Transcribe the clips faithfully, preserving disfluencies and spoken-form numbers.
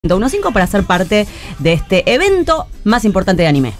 uno cinco para ser parte de este evento más importante de anime.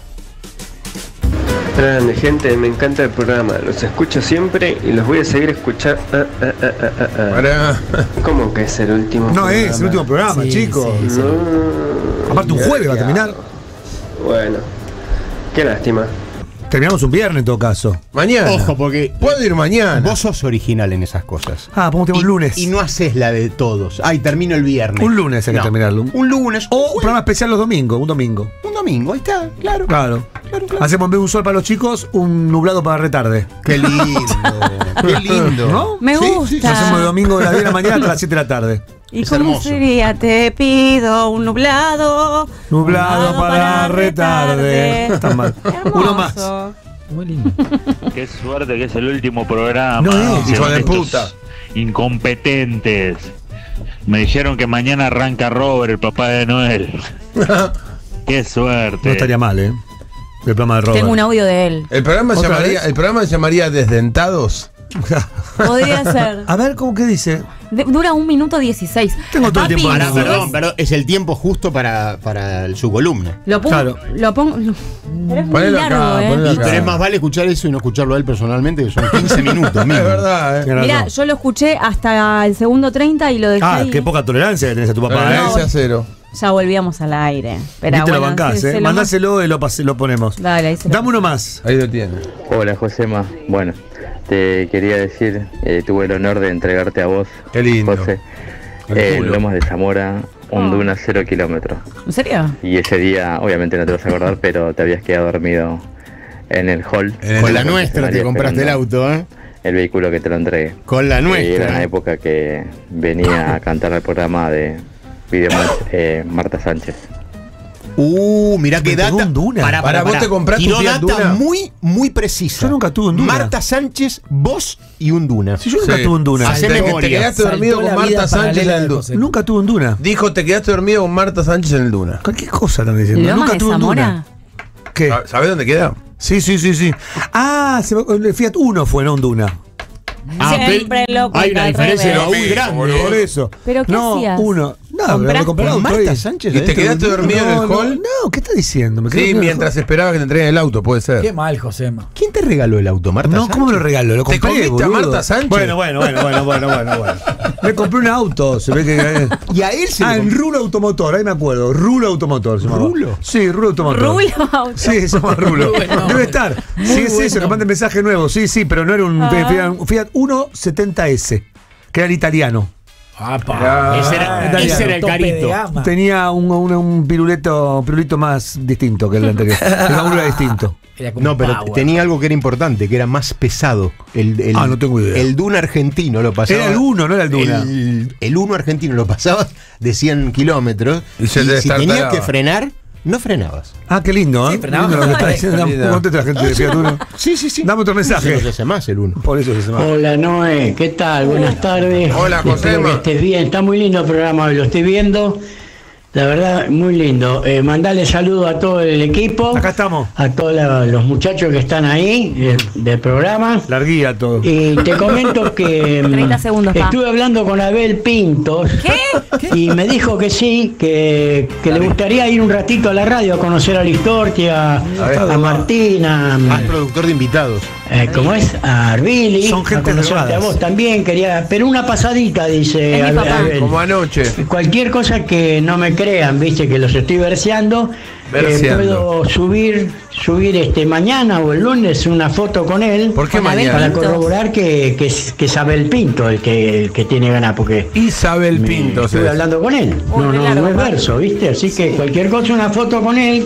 Grande gente, me encanta el programa, los escucho siempre y los voy a seguir escuchando. Ah, ah, ah, ah, ah. Para. ¿Cómo que es el último No programa? es el último programa, Sí, chicos. sí, sí. No. Aparte un jueves va a terminar. Bueno, qué lástima. Terminamos un viernes en todo caso. Mañana. Ojo, porque Puedo ir mañana. vos sos original en esas cosas. Ah, podemos tener un Y- lunes. Y no haces la de todos. Ay, termino el viernes. Un lunes hay que No. terminarlo. Un lunes. O un jueves, programa especial los domingos, un domingo. un domingo. Ahí está, claro. Claro. Claro, claro. Hacemos en vez de un sol para los chicos, un nublado para retarde. Qué lindo. Qué lindo. ¿No? Me Sí, gusta. sí, sí. Hacemos de domingo de las diez de la mañana hasta las siete de la tarde. ¿Y Es cómo hermoso. sería? Te pido un nublado. Nublado para retarde. Está mal. Hermoso. Uno más. Muy lindo. Qué suerte que es el último programa. No es, Se hijo van de estos puta. Incompetentes. Me dijeron que mañana arranca Robert, el papá de Noel. Qué suerte. No estaría mal, ¿eh? El programa de Robert. Tengo un audio de él. El programa, se ¿Otra llamaría, vez? el programa se llamaría Desdentados. Podría ser. A ver, ¿cómo que dice? De- dura un minuto dieciséis. Tengo todo el Papi, tiempo del Pará, mundo. si perdón, ves- perdón. Es el tiempo justo para, para su columna. Lo pongo. Claro. Lo pongo. lo- Pero es muy Ponelo acá, largo, ¿eh? ponelo Y, acá. pero es más vale escuchar eso y no escucharlo a él personalmente, que son quince minutos. Es mínimo. verdad, ¿eh? Tenés Mira, razón. yo lo escuché hasta el segundo treinta y lo dejé. Ah, ahí. qué poca tolerancia que tenés a tu papá, ¿eh? Tolerancia cero. Ya volvíamos al aire. Pero Viste, lo bueno, bancás, se- ¿eh? se lo- Mandáselo y lo, pas- lo ponemos. Dale, ahí se lo- Dame uno más. Ahí lo tiene. Hola Josema, bueno, te quería decir, eh, tuve el honor de entregarte a vos, Qué lindo. José, El eh, en culo. Lomas de Zamora, un Oh. Duna cero kilómetros. ¿En serio? Y ese día, obviamente no te vas a acordar, pero te habías quedado dormido en el hall. En el- Con la En el nuestra te concesionario compraste el esperando auto, ¿eh? El vehículo que te lo entregué. Con la Y era una nuestra. época que venía a cantar al programa de Video eh, Marta Sánchez. Uh, mirá Me qué pegó data. un Duna. Pará, Pará, pará, ¿vos pará. te compraste Tiró un Fiat data Duna? muy, muy precisa. Yo nunca tuve un Duna. Marta Sánchez, vos y un Duna. Si yo nunca Sí. tuve un Duna. Hacé Te- te memoria. quedaste dormido Saltó con la vida Marta Sánchez en paralela el de Duna. José. Nunca tuve un Duna. Dijo, te quedaste dormido con Marta Sánchez en el Duna. ¿Qué cosa están diciendo? ¿Lomas Nunca de tuve un Zamora? Duna. ¿Qué? ¿Sabes ¿Sabés dónde queda? Sí, sí, sí, sí. Ah, se me- el Fiat Uno fue, no un Duna. Ah, Siempre pero lo hay una cuenta al diferencia revés. muy grande. Por ¿eh? eso. ¿Pero qué no, hacías? uno. No, ¿Compraste? me compré ¿Con auto Marta ahí. Sánchez? ¿Y te adentro quedaste del Duna? dormido en el No, hall? no, ¿qué estás diciendo? Me quedé Sí, dormido en el mientras esperaba que te entreguen el auto, puede ser. Qué mal, Josema. ¿Quién te regaló el auto, Marta No, Sánchez? ¿cómo me lo regalo? Lo ¿Te compré, comiste a boludo. Marta Sánchez? Bueno, bueno, bueno, bueno, bueno, bueno, bueno. Me compré un auto, se ve que... Y a él se Ah, lo en compró. Rulo Automotor, ahí me acuerdo. Rulo Automotor se llamaba. ¿Rulo? Sí, Rulo Automotor. Rulo Auto. Sí, se llama Rulo. bueno. Debe estar. Muy Sí, es bueno. eso, que mande mensaje nuevo. Sí, sí, pero no era un Ah. Fiat, un Fiat uno setenta ese, que era el italiano. Apa. Ese era, Ah, ese era el tope de carito. gama. Tenía un, un, un piruleto, un pirulito más distinto que el anterior. El laburo era distinto. Era como No, pero Power. tenía algo que era importante, que era más pesado. El, el- Ah, no tengo idea. El Duna argentino lo pasaba. Era el uno, no era el Duna. El, el uno argentino lo pasabas de cien kilómetros. Y Y, se te si destartalaba. tenías que frenar, no frenabas. Ah, qué lindo, ¿eh? Sí, frenaba. Lindo lo que está Ay, diciendo. qué lindo. Muy contenta la gente de Fiat Uno. Sí, sí, sí. Dame otro No mensaje. se hace más el uno. Por eso que se llama. Hola Noé, ¿qué tal? Buenas tardes. Hola, Espero Josema. que estés bien, está muy lindo el programa, lo estoy viendo. La verdad, muy lindo. Eh, mandale saludos a todo el equipo, Acá estamos. a todos la- los muchachos que están ahí eh, del programa. Larguía todo. Y te comento que mm, treinta segundos, pa. estuve hablando con Abel Pintos ¿Qué? y me dijo que sí, que, que le gustaría ir un ratito a la radio a conocer a Listortia, a, a Martina, Más productor de invitados. eh, ¿cómo es? A Arvili, Son a gentes conocerte drogadas. a vos también, quería, pero una pasadita, dice Es mi Abel- papá. Abel. Como anoche. Cualquier cosa que no me crean, viste que los estoy verseando, eh, Verseando. puedo subir, subir este mañana o el lunes una foto con él. ¿Por qué Con Abel mañana? Para Pintos. corroborar que, que, es, que es Abel Pinto el que, el que tiene ganas, porque Isabel me- Pinto. estuve se- hablando con él. Uy, No, qué no, largo, no es pa. verso, ¿viste? Así que cualquier cosa, una foto con él.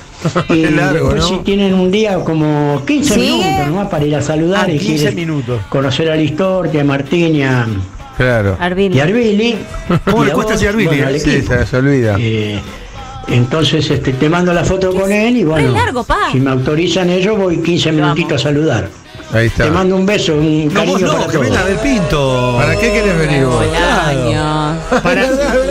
Y Qué largo, después ¿no? si tienen un día como quince ¿Sigue? minutos nomás para ir a saludar Ah, y quince quieren minutos. conocer a Listortia, a Martín y a, Claro. Arvili. y a Arvili. ¿Cómo Y le a cuesta vos, decir Arvili, bueno, al eh? Sí, equipo. se, se olvida. Eh, entonces este, te mando la foto con él y bueno, largo, pa. si me autorizan ellos voy quince Lo minutitos amo. a saludar. Ahí está. Te mando un beso, un No, cariño vos no, para que todos. venga del Pinto. ¿Para qué querés venir vos? Años. Para,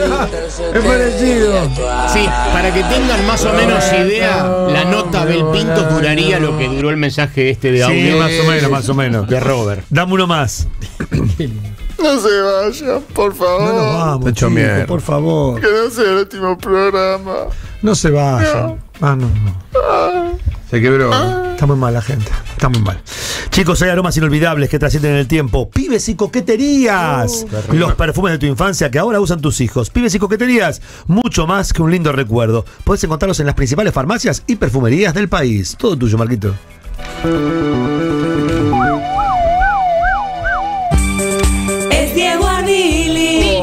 Es parecido. sí, para que tengan más o menos idea, la nota Abel Pintos duraría lo que duró el mensaje este de Sí, audio más o menos, más o menos. de Robert. Dame uno más. No se vayan, por favor. No nos vamos, Te echo chicos, mierda. por favor. Que no sea el último programa. No se vayan. Ah, no, no. Ah. Se quebró. Está muy mal la gente. Está muy mal. Chicos, hay aromas inolvidables que trascienden en el tiempo. Pibes y coqueterías. Oh, Los perfumes de tu infancia que ahora usan tus hijos. Pibes y coqueterías. Mucho más que un lindo recuerdo. Puedes encontrarlos en las principales farmacias y perfumerías del país. Todo tuyo, Marquito. Es Diego Arvili.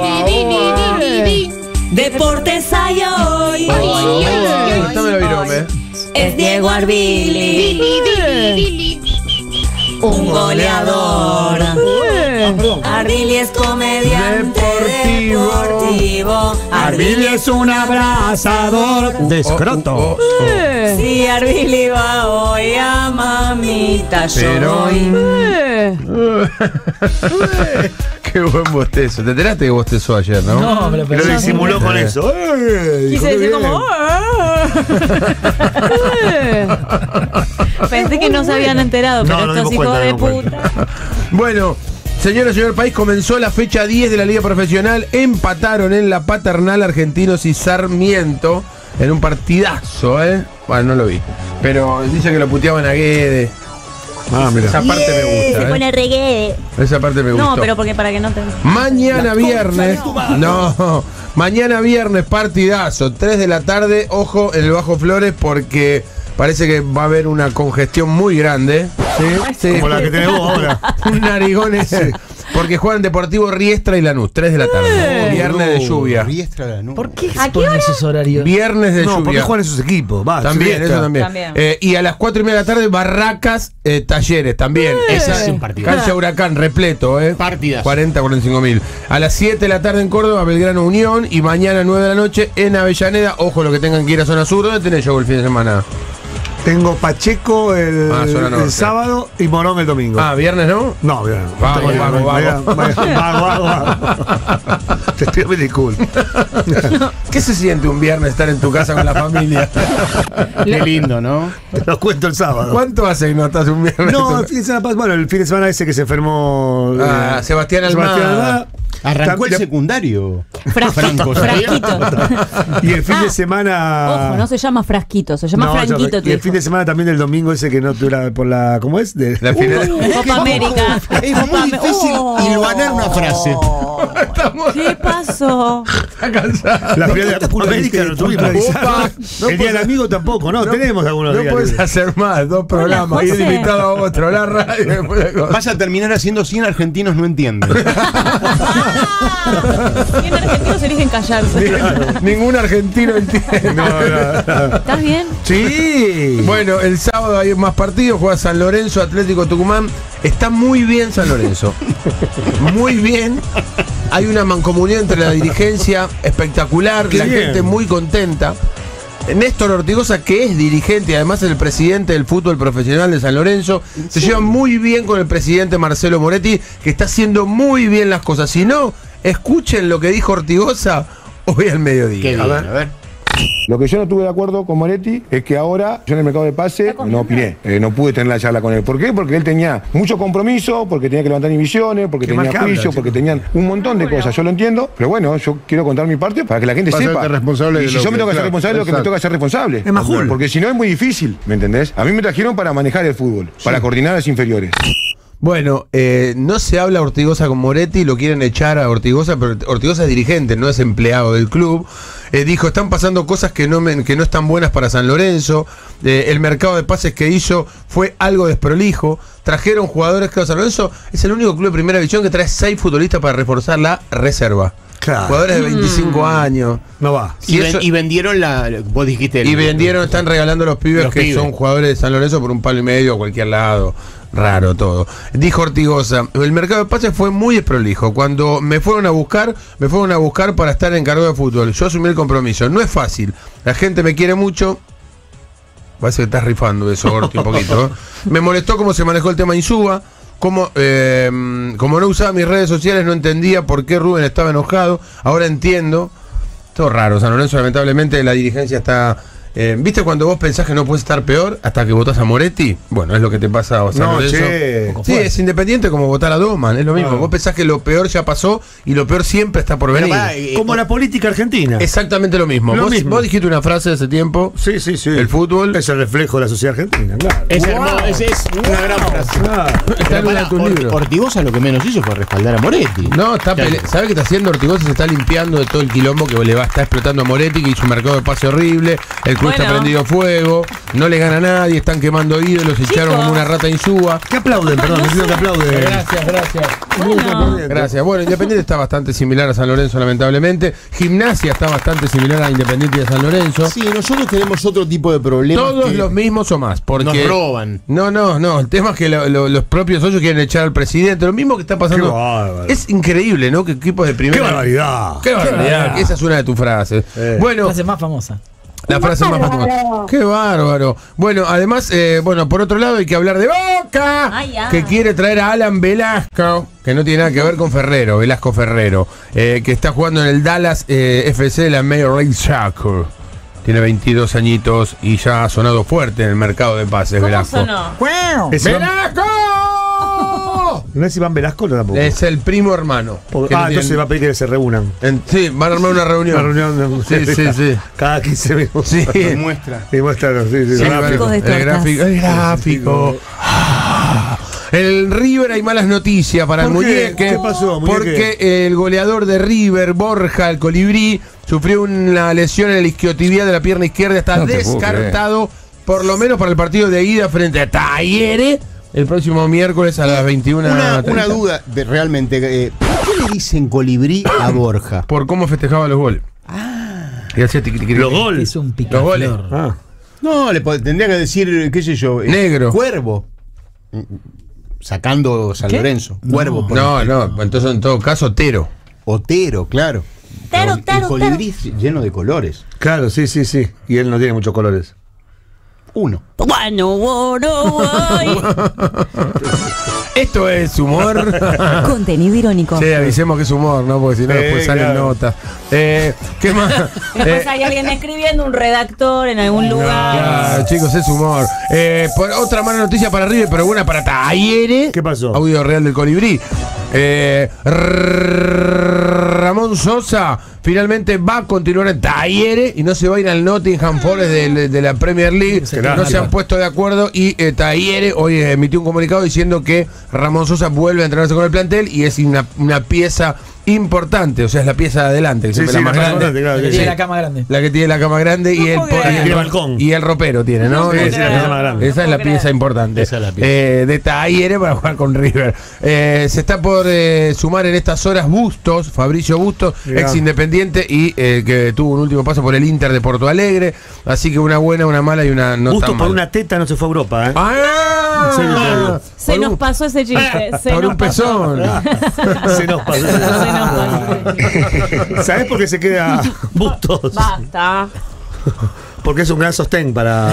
Deportes hay hoy. Dámelo, virome. Es Diego Arvili. Un goleador. Arvili es comediante Deportivo. deportivo. Arvili es un abrazador. De escroto. Oh, oh, oh. Si Arvili va hoy a mamita, yo Pero- voy. Qué buen bostezo. ¿Te enteraste que bostezó ayer, no? No, me lo Lo pensé. disimuló con eso. ¡Eh! Dijo, Quise qué decir bien. como. "Ah". Pensé que no se habían enterado, pero No, nos estos dimos hijos cuenta, de nos dimos puta. Bueno, señores, señor país, comenzó la fecha diez de la Liga Profesional. Empataron en la Paternal Argentinos y Sarmiento en un partidazo, ¿eh? Bueno, no lo vi. Pero dice que lo puteaban a Guede. Ah, mira. Esa parte me gusta. Se ¿eh? pone reggae. Esa parte me gustó. No, pero porque para que no te. Mañana viernes. No, mañana viernes partidazo, tres de la tarde. Ojo en el Bajo Flores porque parece que va a haber una congestión muy grande. Sí, sí. Como la que tenés vos ahora. Un narigón ese. Porque juegan Deportivo Riestra y Lanús, tres de la tarde. Viernes de lluvia. Riestra la nube. ¿Por qué ¿A se qué ponen hora? esos horarios? Viernes de No, porque lluvia. juegan esos equipos. Va, También, Zubieta. eso también. También. Eh, y a las cuatro y media de la tarde, Barracas, eh, Talleres, también. Esa es un partido. Cancha Huracán, repleto, ¿eh? Partidazo. cuarenta, cuarenta y cinco mil. A las siete de la tarde en Córdoba, Belgrano Unión. Y mañana, nueve de la noche, en Avellaneda. Ojo, lo que tengan que ir a Zona Sur. ¿Dónde tenés show el fin de semana? Tengo Pacheco el, Ah, zona norte. el sábado y Morón el domingo. Ah, viernes, ¿no? No, bien. Vamos, vamos, vamos. Vago, vago, vago. Te estoy muy disculpo. ¿Qué se siente un viernes estar en tu casa con la familia? Qué lindo, ¿no? Te lo cuento el sábado. ¿Cuánto hace que no estás un viernes? No, el fin de semana, bueno, el fin de semana ese que se enfermó. Ah, eh, Sebastián Almada. Arrancó el Tam- secundario. Frasquito, Franco, ¿sabía? frasquito. Y el fin Ah, de semana. Ojo, no se llama frasquito, se llama No, franquito, y tío. el fin de semana también del domingo ese que no dura por la. ¿Cómo es? De, La final. Copa América. Es muy difícil hilvanar una frase. ¿Qué pasó? Está cansado. La final de la Copa América no tuvimos. Opa, no El día del puedes- amigo tampoco, ¿no? no- Tenemos algunos No días. puedes libres. hacer más, dos programas, ir José. de invitado a otro, la radio y después de cosas. Vas a terminar haciendo cien argentinos no entienden. cien argentinos eligen callarse. Ningún argentino entiende. No, no, no. ¿Estás bien? Sí. Bueno, el sábado hay más partidos, juega San Lorenzo, Atlético Tucumán. Está muy bien San Lorenzo. Muy bien. Hay una mancomunión entre la dirigencia espectacular, Qué la bien. gente muy contenta. Néstor Ortigosa, que es dirigente y además el presidente del fútbol profesional de San Lorenzo, se lleva muy bien con el presidente Marcelo Moretti, que está haciendo muy bien las cosas. Si no, escuchen lo que dijo Ortigosa hoy al mediodía. Qué bien, A a ver. ver. Lo que yo no tuve de acuerdo con Moretti es que ahora yo en el mercado de pase no opiné, eh, no pude tener la charla con él. ¿Por qué? Porque él tenía mucho compromiso, porque tenía que levantar inversiones, porque Qué tenía mal que habla, juicio, chico. porque tenían un montón de cosas. Yo lo entiendo, pero bueno, yo quiero contar mi parte para que la gente Para sepa. hacerte responsable y de si lo yo me que- tengo que hacer claro, responsable, lo que me exacto. toca hacer responsable. Es majul. Porque si no es muy difícil, ¿me entendés? A mí me trajeron para manejar el fútbol, para coordinar las inferiores. Bueno, eh, no se habla Ortigosa con Moretti, lo quieren echar a Ortigosa, pero Ortigosa es dirigente, no es empleado del club. Eh, dijo, están pasando cosas que no, me- que no están buenas para San Lorenzo. Eh, el mercado de pases que hizo fue algo desprolijo. Trajeron jugadores que San Lorenzo es el único club de primera división que trae seis futbolistas para reforzar la reserva. Claro. Jugadores de veinticinco años. No va. Si Y, ven- eso- y vendieron la. Vos dijiste. el- y vendieron, están regalando a los pibes Los que pibes. son jugadores de San Lorenzo por un palo y medio a cualquier lado. Raro todo. Dijo Ortigosa, el mercado de pases fue muy desprolijo. Cuando me fueron a buscar, me fueron a buscar para estar encargado de fútbol. Yo asumí el compromiso. No es fácil. La gente me quiere mucho. Parece que estás rifando eso, Orti, un poquito. ¿eh? Me molestó cómo se manejó el tema Insúa. Como, eh, como no usaba mis redes sociales, no entendía por qué Rubén estaba enojado. Ahora entiendo. Todo raro. San Lorenzo, lamentablemente, la dirigencia está Eh, ¿Viste cuando vos pensás que no puedes estar peor hasta que votás a Moretti? Bueno, es lo que te pasa a San No, Lorenzo. che. Sí, es independiente como votar a Doman, es lo mismo. Ah. Vos pensás que lo peor ya pasó y lo peor siempre está por venir. pará, eh, Como la política argentina. Exactamente lo mismo. Lo vos, mismo. vos dijiste una frase hace tiempo. Sí, sí, sí. El fútbol es el reflejo de la sociedad argentina, claro. Es hermoso, es, es una gran frase. está Pero en uno pará, de tus Or- libros. Ortigosa lo que menos hizo fue respaldar a Moretti. No, está Claro. pele- ¿sabe qué está haciendo Ortigosa? Se está limpiando de todo el quilombo que le va, está explotando a Moretti, que hizo un mercado de pase horrible, el club está Bueno. prendido fuego, no le gana a nadie, están quemando ídolos, echaron como una rata insúa. ¿Qué aplauden? Perdón, me pido que aplauden. Gracias, gracias. Bueno. Gracias. Bueno, Independiente está bastante similar a San Lorenzo, lamentablemente. Gimnasia está bastante similar a Independiente y a San Lorenzo. Sí, nosotros tenemos otro tipo de problemas. Todos que los mismos o más, porque nos roban. No, no, no. El tema es que lo- lo- los propios socios quieren echar al presidente. Lo mismo que está pasando. Qué bárbaro. Es increíble, ¿no? Que equipos de primera. ¡Qué barbaridad! ¡Qué barbaridad! Esa es una de tus frases. Eh. Bueno, Frase más famosa. la frase más famosa. ¡Qué bárbaro! Bueno, además, eh, bueno, por otro lado hay que hablar de Boca, Ay, ya. que quiere traer a Alan Velasco, que no tiene nada que ver con Ferrero, Velasco Ferrero, eh, que está jugando en el Dallas eh, F C de la Major League Soccer. Tiene veintidós añitos y ya ha sonado fuerte en el mercado de pases, ¿Cómo Velasco. sonó? ¿Es Iván- ¡Velasco! ¿No es Iván Velasco? No, tampoco. Es el primo hermano. Por- que ah, no entonces tienen- va a pedir que se reúnan. en- sí, van a armar una reunión. Una reunión de Sí, sí, sí. Cada quince minutos. Sí. Muestra. Y muéstranos, sí, sí. Sí, Gráficos de el tortas. gráfico. El gráfico. Ah. En el River hay malas noticias para el ¿Por qué? Muñeque. ¿Qué pasó, Muñeque? Porque el goleador de River, Borja, el colibrí, sufrió una lesión en el isquiotibial de la pierna izquierda. Está No te puedo descartado, por lo menos para el partido de ida frente a Talleres el próximo miércoles a las veintiuna. Una, una duda de realmente. eh, ¿Por qué le dicen colibrí a Borja? Por cómo festejaba los goles. Y hacía tiqui, tiqui, Los tiqui. goles. Es un Los goles. picaflor. Ah. No, le po- tendría que decir, qué sé yo. eh, Negro. Cuervo. Mm, Sacando San ¿Qué? Lorenzo. No. Cuervo. por No, ejemplo. no, entonces en todo caso, Tero. Otero, claro. Tero, El tero, colibrí lleno de colores. Claro, sí, sí, sí. Y él no tiene muchos colores. Uno. Bueno, bueno, bueno. Esto es humor. Contenido irónico. Sí, avisemos que es humor, ¿no? Porque si no, Sí, después salen claro. notas. Eh, ¿Qué más? Después Eh, hay alguien escribiendo, un redactor en algún lugar. ah, chicos, es humor. Eh, por otra mala noticia para River, pero buena para Talleres. ¿Qué pasó? Audio real del colibrí. Eh, Ramón Sosa finalmente va a continuar en Talleres y no se va a ir al Nottingham Forest de, de la Premier League. Gracias. No se han puesto de acuerdo y eh, Talleres hoy emitió un comunicado diciendo que Ramón Sosa vuelve a entrenarse con el plantel y es una, una pieza importante, o sea, es la pieza de adelante, que Sí, siempre sí, la más la más grande. importante, claro, Que sí. tiene la cama grande. La que tiene la cama grande y el, puedo po- creer. y el- Tiene balcón. y el ropero tiene, ¿no? Sí, sí, Esa- la pieza más grande. Esa es la puedo pieza creer. importante. Esa es la pieza. Eh, de Talleres para jugar con River. Eh, se está por eh, sumar en estas horas Bustos, Fabricio Bustos, Mirá. ex Independiente y eh, que tuvo un último paso por el Inter de Porto Alegre. Así que una buena, una mala y una no Justo tan por mala. una teta no se fue a Europa, ¿eh? ¡Ah! En serio, te digo. Se Por nos un- pasó ese chiste. Se por nos un pasó. pezón. Se nos pasó. Se nos pasó. ¿Sabés por qué se queda Bustos? Basta. Porque es un gran sostén para.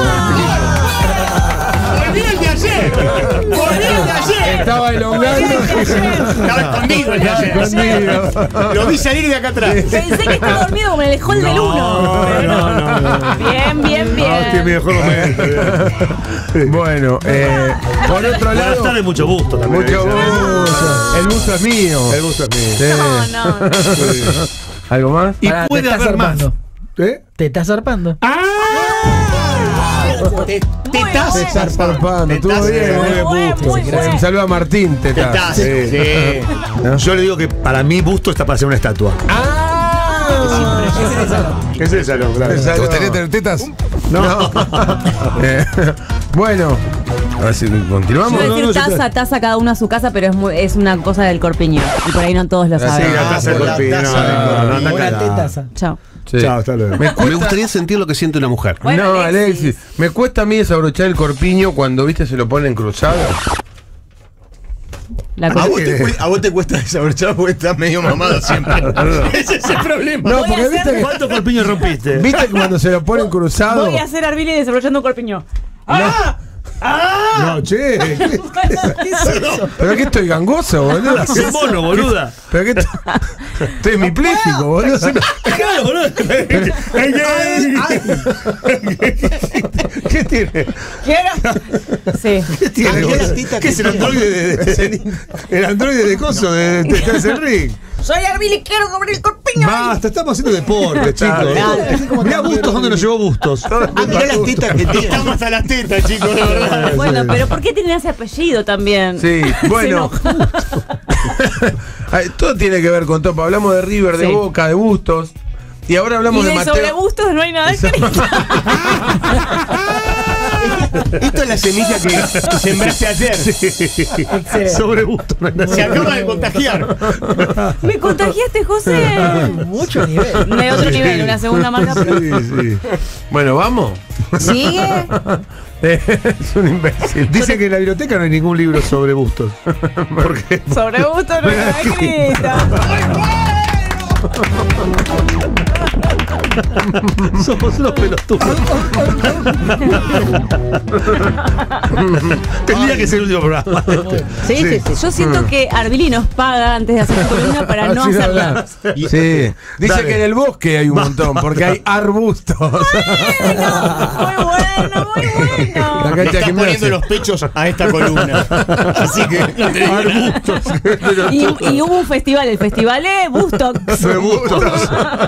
¡Volví el de ayer! ¡Volví el de ayer! Estaba elongando. Estaba escondido el de ayer. Escondido. Lo vi salir de acá atrás. Pensé que estaba dormido como en el hall del uno. No, no, no, no. Bien, bien, bien. No, estoy mejor momento. Bueno, eh, por otro Buenas lado. tardes, mucho gusto también. Mucho gusto. El gusto es mío. El gusto es mío. Sí. No, no. ¿Algo más? Y Pará, te puede estás haber más. zarpando. ¿Eh? Te estás zarpando. Te, Muy tetás. Te estás zarpando, estuvo Tetás, bien. muy eh. Muy, muy Un bueno. saludo a Martín, Tetás. Tetás. Sí. Sí. Yo le digo que para mí Busto está para ser una estatua. ¡Ah! ¿Qué es el salón? Claro. ¿Te gustaría tener tetas? No. Eh, bueno, a ver si continuamos. Yo iba a no, decir no, yo taza, taza cada uno a su casa, pero es, muy- es una cosa del corpiño. Y por ahí no todos lo Ah, sí, saben. la taza de por la Corpino. taza de No, no, no, Una anda acá. tetaza. Chao. Sí. Chao, hasta luego. Me cuesta- Me gustaría sentir lo que siente una mujer. Bueno, no, Alexis. Alexis, me cuesta a mí desabrochar el corpiño cuando, viste, se lo ponen cruzado. La A cosa- vos, te, cu- a vos te cuesta desabrochar porque estás medio mamado siempre. Ese es el problema. No, Voy a porque hacer- viste que, ¿Cuántos corpiños rompiste? viste que cuando se lo ponen cruzado. Voy a hacer Arbili desabrochando un corpiño. ¡Ah! No, che. ¿Qué, qué es eso? ¿Pero qué estoy gangoso, boludo? Es mono, boluda. ¿Pero qué estoy? Estoy hemipléjico, boludo. Claro, boludo. ¿Qué tiene? Quiero. Sí. ¿Qué tiene? Ah, boludo? ¿qué ¿Qué es el androide de, de- el androide de coso de de Charles Enrique? Soy Arvili, quiero comer el corpiño. Basta, estamos haciendo deporte, chicos. Mirá Bustos, ¿dónde nos llevó Bustos? Ah, mirá las tetas que tiene. Estamos a las tetas, chicos, de verdad. Bueno, pero ¿por qué tiene ese apellido también? Sí, bueno. Ay, todo tiene que ver con todo. Hablamos de River, de Sí. Boca, de Bustos. Y ahora hablamos Y de de Mateo. sobre gustos no hay nada escrito. Esto es la semilla que sembraste ayer. Sobre Bustos. No hay nada. Se acaba de contagiar. Me contagiaste, José. Mucho nivel. De otro nivel, una segunda marca. Pero... Sí, sí. Bueno, ¿vamos? ¿Sigue? Es un imbécil. Dice que en la biblioteca no hay ningún libro sobre Bustos. ¿Por qué? Sobre gustos no hay nada escrito. Somos unos pelotudos. Tendría que ser el último programa. Sí, sí, sí. Yo siento que Arvili nos paga antes de hacer su columna para no Así de hacerla. hablar. Sí. Dice Dale. que en el bosque hay un montón, porque hay arbustos. Muy bueno, muy bueno. La Le cancha de está poniendo gimnasia. los pechos a esta columna. Así que no te digo nada. Y, y hubo un festival, el festival es Bustock. De Bustos.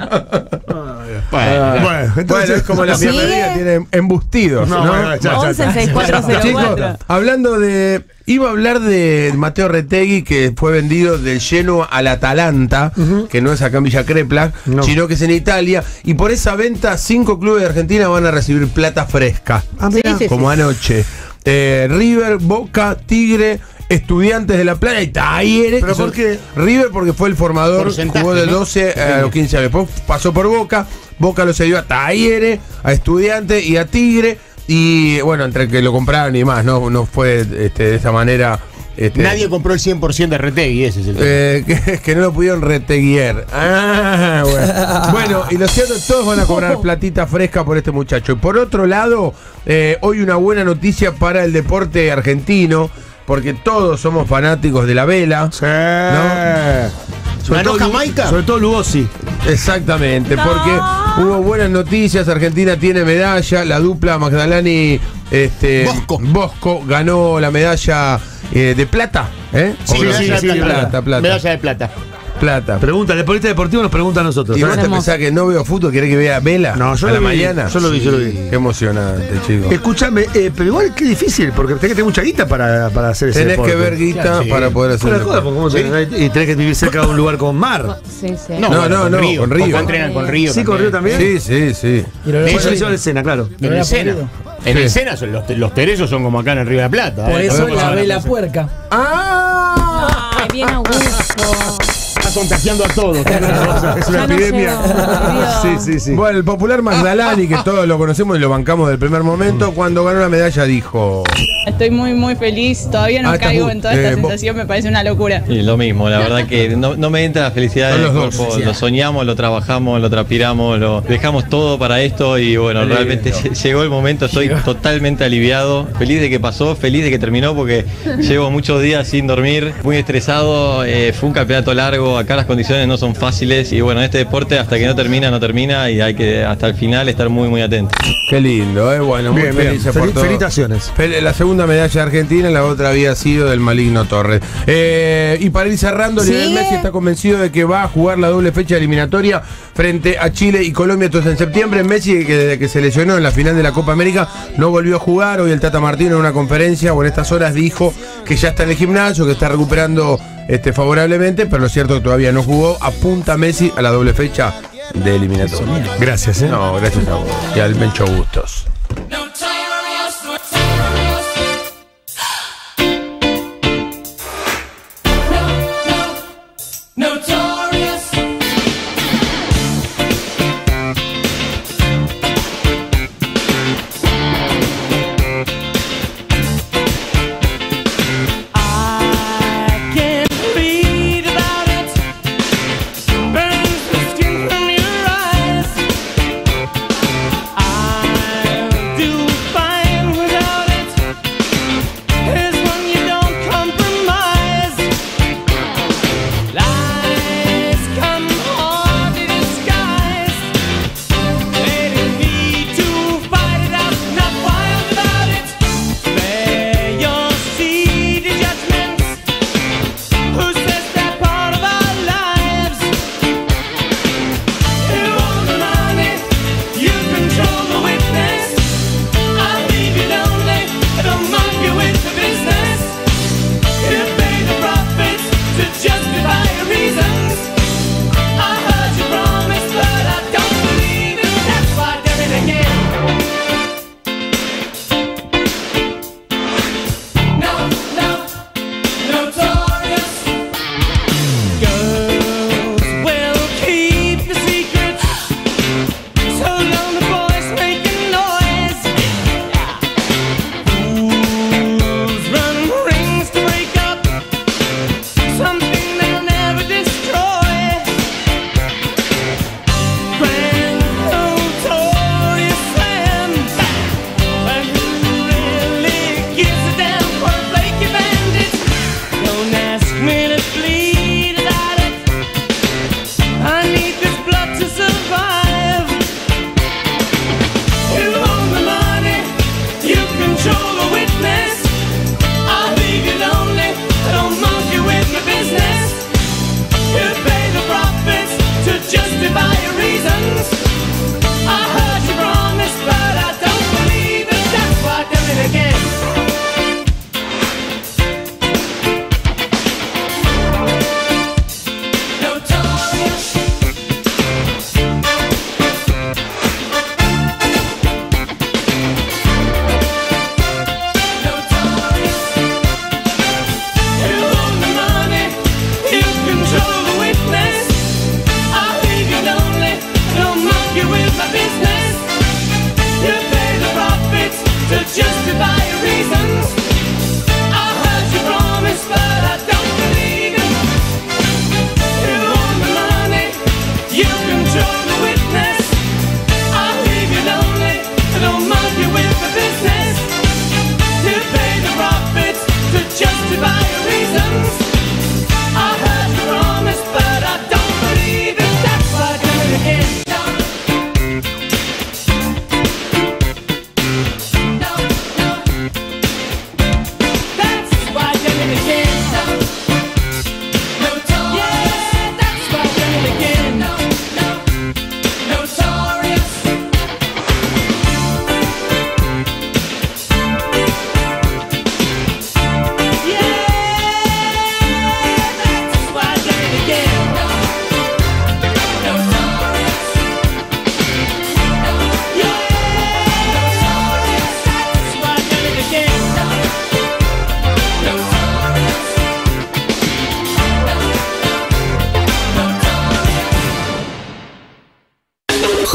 Bueno, Bueno, entonces, Bueno, es como la ¿sigue? piernería tiene embustidos. No, ¿no? bueno, ya, ya, once sesenta y cuatro cero Chicos, cuatro. hablando de. Iba a hablar de Mateo Retegui, que fue vendido del Genoa al Atalanta, que no es acá en Villa Crespo, No. sino que es en Italia. Y por esa venta, cinco clubes de Argentina van a recibir plata fresca. Ah, mirá. Sí, sí, como anoche. Eh, River, Boca, Tigre, Estudiantes de La Plata y Talleres. ¿Pero que son- por qué? River porque fue el formador, Porcentaje, jugó del ¿no? doce a los quince años. Después pasó por Boca, Boca lo cedió a Talleres, a Estudiantes y a Tigre. Y bueno, entre que lo compraron y más, no, no fue este, de esa manera. Este, nadie compró el cien por ciento de Retegui, ese es el tema. eh, que, que no lo pudieron reteguier. Ah, bueno. Bueno, y lo cierto es que todos van a cobrar platita fresca por este muchacho. Y por otro lado, eh, hoy una buena noticia para el deporte argentino, porque todos somos fanáticos de la vela. Sí. Sobre ¿Ganó todo, Jamaica? Sobre todo Lugosi. exactamente, No. porque hubo buenas noticias. Argentina tiene medalla. La dupla Magdalani este, Bosco. Bosco ganó la medalla eh, de plata. ¿eh? Sí, ¿O no? medalla de plata. plata, plata. Medalla de plata. plata. Pregunta, el deportista deportivo nos pregunta a nosotros. ¿Y vos te Hacemos- pensás que no veo fútbol? ¿Querés que vea vela? No, yo a lo la vi, mañana. yo lo vi, yo lo vi. Qué emocionante, chico. Escúchame, eh, pero igual qué difícil, porque tenés que tener mucha guita para, para hacer ese Tenés deporte. que ver guita Claro, sí. para poder hacer Fuera de deporte. joda, porque ¿cómo tenés- y tenés que vivir cerca de un lugar con mar. Sí, sí. No, no, con no, Río. con Río. Acá entrenan con Río. Sí, con Río también. Sí, sí, sí. Y lo De Por hecho, eso de escena, claro. En el Sena. En el Sena son los, los terezos son como acá en el Río de la Plata. Por ¿eh? eso No la van a vela pensar. puerca. ¡Ah! Ay, bien Augusto. Está contagiando a todos. Es una Ya no epidemia. llegó, Sí, Dios. sí, sí. Bueno, el popular Magdalani, que todos lo conocemos y lo bancamos del primer momento, cuando ganó la medalla dijo... Estoy muy muy feliz, todavía no Ah, estás caigo muy- en toda esta eh, vos- sensación, me parece una locura. Y lo mismo, la verdad que no, no me entra la felicidad Son del los dos, cuerpo, sí. lo soñamos, lo trabajamos, lo transpiramos, lo dejamos todo para esto y bueno, Qué realmente lindo. lle- llegó el momento, estoy totalmente aliviado, feliz de que pasó, feliz de que terminó porque llevo muchos días sin dormir, muy estresado, eh, fue un campeonato largo, acá las condiciones no son fáciles y bueno, este deporte hasta que no termina, no termina y hay que hasta el final estar muy muy atentos. Qué lindo, ¿eh? Bueno, muy Bien, bien. felices por Fel- todo. felicitaciones. Fel- La segunda medalla de Argentina, la otra había sido del maligno Torres. Eh, y para ir cerrando, ¿Sigue? Lionel Messi está convencido de que va a jugar la doble fecha eliminatoria frente a Chile y Colombia. Entonces en septiembre Messi, que desde que se lesionó en la final de la Copa América, no volvió a jugar. Hoy el Tata Martino en una conferencia o en estas horas dijo que ya está en el gimnasio, que está recuperando este, favorablemente, pero lo cierto es que todavía no jugó. Apunta Messi a la doble fecha de eliminatoria. Gracias, ¿eh? No, gracias a vos. Y al Mencho Bustos. Burns the skin from your eyes. I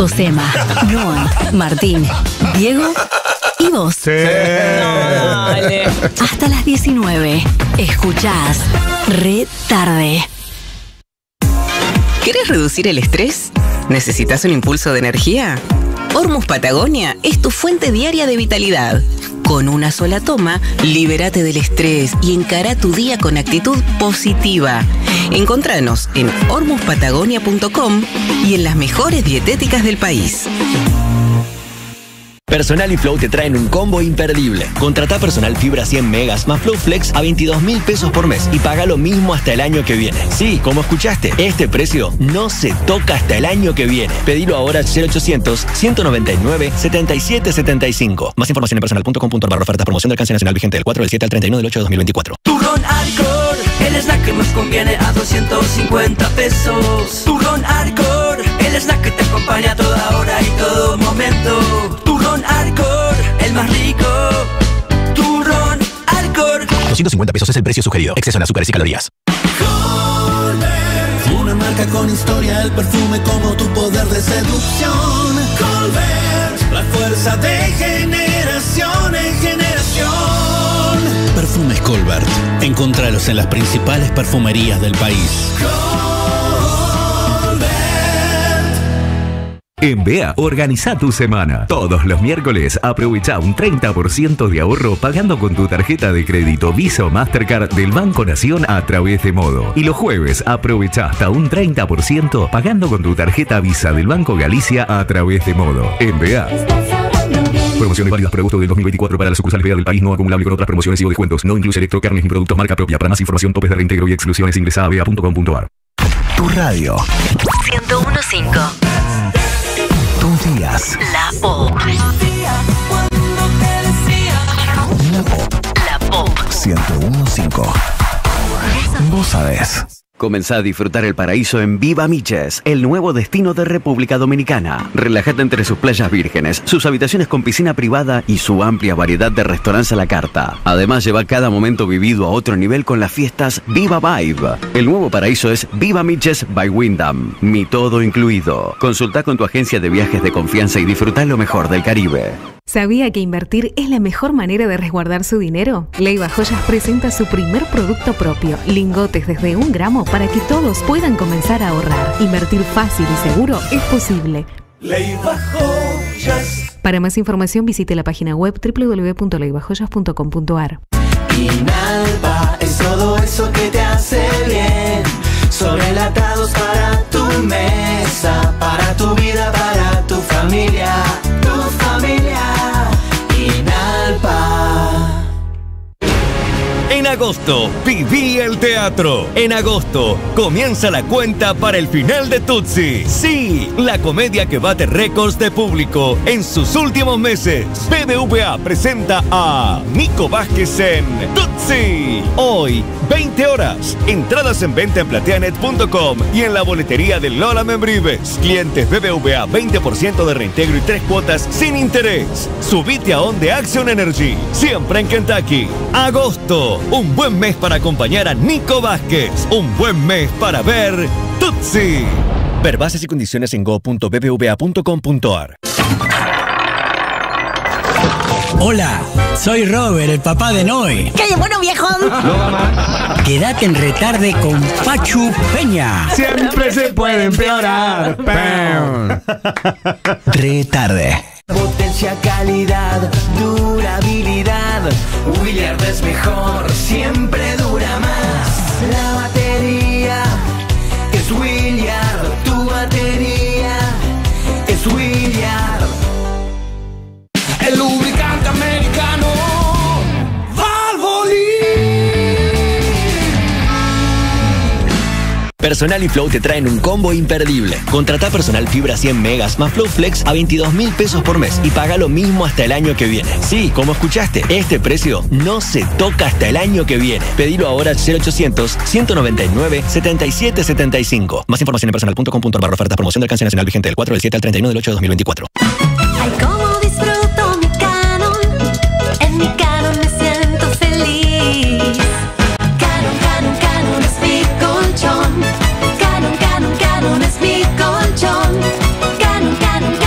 Josema, Noah, Martín, Diego y vos. Sí. Dale. Hasta las diecinueve. Escuchás Re Tarde. ¿Querés reducir el estrés? ¿Necesitas un impulso de energía? Hormuz Patagonia es tu fuente diaria de vitalidad. Con una sola toma, libérate del estrés y encara tu día con actitud positiva. Encontranos en hormuz patagonia punto com y en las mejores dietéticas del país. Personal y Flow te traen un combo imperdible. Contratá Personal Fibra cien megas más Flow Flex a veintidós mil pesos por mes y paga lo mismo hasta el año que viene. Sí, como escuchaste, este precio no se toca hasta el año que viene. Pedilo ahora al cero ochocientos, ciento noventa y nueve, setenta y siete setenta y cinco. Más información en personal punto com punto ar barra ofertas. Promoción de alcance nacional vigente del cuatro del siete al treinta y uno del ocho de dos mil veinticuatro. Turrón Arcor, el snack que más conviene a doscientos cincuenta pesos. Turrón Arcor, el snack que te acompaña a toda hora y todo momento. Turrón Arcor, el más rico. Turrón Arcor. doscientos cincuenta pesos es el precio sugerido. Exceso en azúcares y calorías. Colbert, una marca con historia, el perfume como tu poder de seducción. Colbert, la fuerza de generación en generación. Perfumes Colbert. Encontralos en las principales perfumerías del país. En B E A, organiza tu semana. Todos los miércoles aprovecha un treinta por ciento de ahorro pagando con tu tarjeta de crédito Visa o Mastercard del Banco Nación a través de Modo. Y los jueves aprovecha hasta un treinta por ciento pagando con tu tarjeta Visa del Banco Galicia a través de Modo. En B E A. Promociones válidas para agosto del dos mil veinticuatro para las sucursales B E A del país, no acumulable con otras promociones y o descuentos. No incluye electrocarnes ni productos marca propia. Para más información, topes de reintegro y exclusiones, ingresa a bea punto com punto ar. Tu radio. ciento uno punto cinco. Tus días. La Pop. La Pop. La Pop. ciento uno punto cinco. Vos sabés. Comenzá a disfrutar el paraíso en Viva Miches, el nuevo destino de República Dominicana. Relájate entre sus playas vírgenes, sus habitaciones con piscina privada y su amplia variedad de restaurantes a la carta. Además, lleva cada momento vivido a otro nivel con las fiestas Viva Vibe. El nuevo paraíso es Viva Miches by Wyndham, mi todo incluido. Consulta con tu agencia de viajes de confianza y disfruta lo mejor del Caribe. ¿Sabía que invertir es la mejor manera de resguardar su dinero? Leiva Joyas presenta su primer producto propio, lingotes desde un gramo para que todos puedan comenzar a ahorrar. Invertir fácil y seguro es posible. Leiva Joyas. Para más información visite la página web doble u doble u doble u punto leiva joyas punto com punto ar. Inalba es todo eso que te hace bien. Son enlatados para tu mesa, para tu vida, para tu familia. Tu familia. Inalba. En agosto, viví el teatro. En agosto, comienza la cuenta para el final de Tutsi. Sí, la comedia que bate récords de público en sus últimos meses. B B V A presenta a Nico Vázquez en Tutsi. Hoy, veinte horas. Entradas en venta en plateanet punto com y en la boletería de Lola Membrives. Clientes B B V A, veinte por ciento de reintegro y tres cuotas sin interés. Subite a On de Action Energy. Siempre en Kentucky. Agosto. Un buen mes para acompañar a Nico Vázquez. Un buen mes para ver Tutsi. Ver bases y condiciones en go punto b b v a punto com punto ar. Hola, soy Robert, el papá de Noé. ¡Qué bueno, viejo! Quédate en Retarde con Pachu Peña. Siempre se puede empeorar. Retarde. Potencia, calidad, durabilidad. Williard es mejor, siempre dura más. La batería es Williard, tu batería es Williard. El lubricante americano Valvoline. Personal y Flow te traen un combo imperdible. Contratá Personal Fibra cien megas más Flow Flex a veintidós mil pesos por mes y paga lo mismo hasta el año que viene. Sí, como escuchaste, este precio no se toca hasta el año que viene. Pedilo ahora al cero ochocientos, ciento noventa y nueve, setenta y siete setenta y cinco. Más información en personal punto com punto ar barra ofertas. Promoción de alcance nacional vigente del cuatro del siete al treinta y uno del ocho de dos mil veinticuatro. Ay, cómo disfruto mi Canon. En mi Canon me siento feliz. Canon, Canon, Canon es mi colchón. Canon, Canon, Canon es mi colchón. Canon, Canon,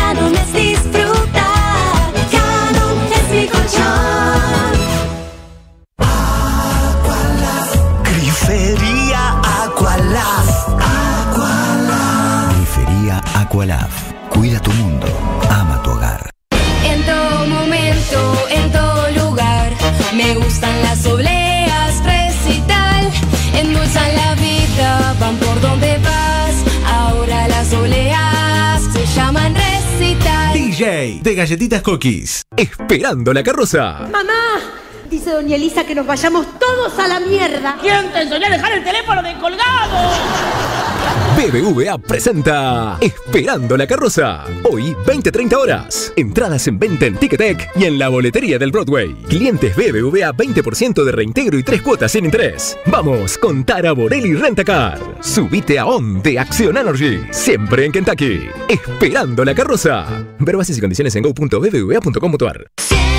J de Galletitas Cookies. Esperando la carroza. ¡Mamá! Dice doña Elisa que nos vayamos todos a la mierda. ¿Quién te enseñó a dejar el teléfono descolgado? B B V A presenta Esperando la carroza. Hoy, veinte a treinta horas. Entradas en venta en Ticketek y en la boletería del Broadway. Clientes B B V A veinte por ciento de reintegro y tres cuotas sin interés. Vamos con Tara Borelli Rentacar. Subite a On de Acción Energy. Siempre en Kentucky. Esperando la carroza. Ver bases y condiciones en go punto b b v a punto com punto a r.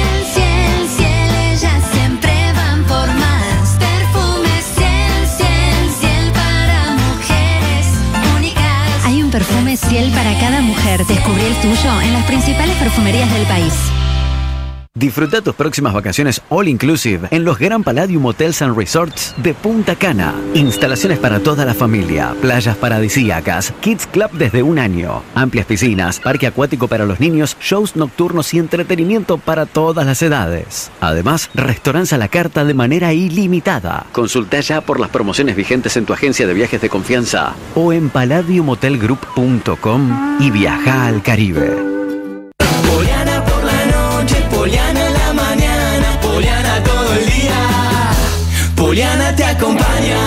Perfume Ciel para cada mujer. Descubrí el tuyo en las principales perfumerías del país. Disfruta tus próximas vacaciones all inclusive en los Gran Palladium Hotels and Resorts de Punta Cana. Instalaciones para toda la familia, playas paradisíacas, Kids Club desde un año, amplias piscinas, parque acuático para los niños, shows nocturnos y entretenimiento para todas las edades. Además, restaurantes a la carta de manera ilimitada. Consulta ya por las promociones vigentes en tu agencia de viajes de confianza o en palladium hotel group punto com y viaja al Caribe. Poliana por la noche, Poliana en la mañana, Poliana todo el día, Poliana te acompaña.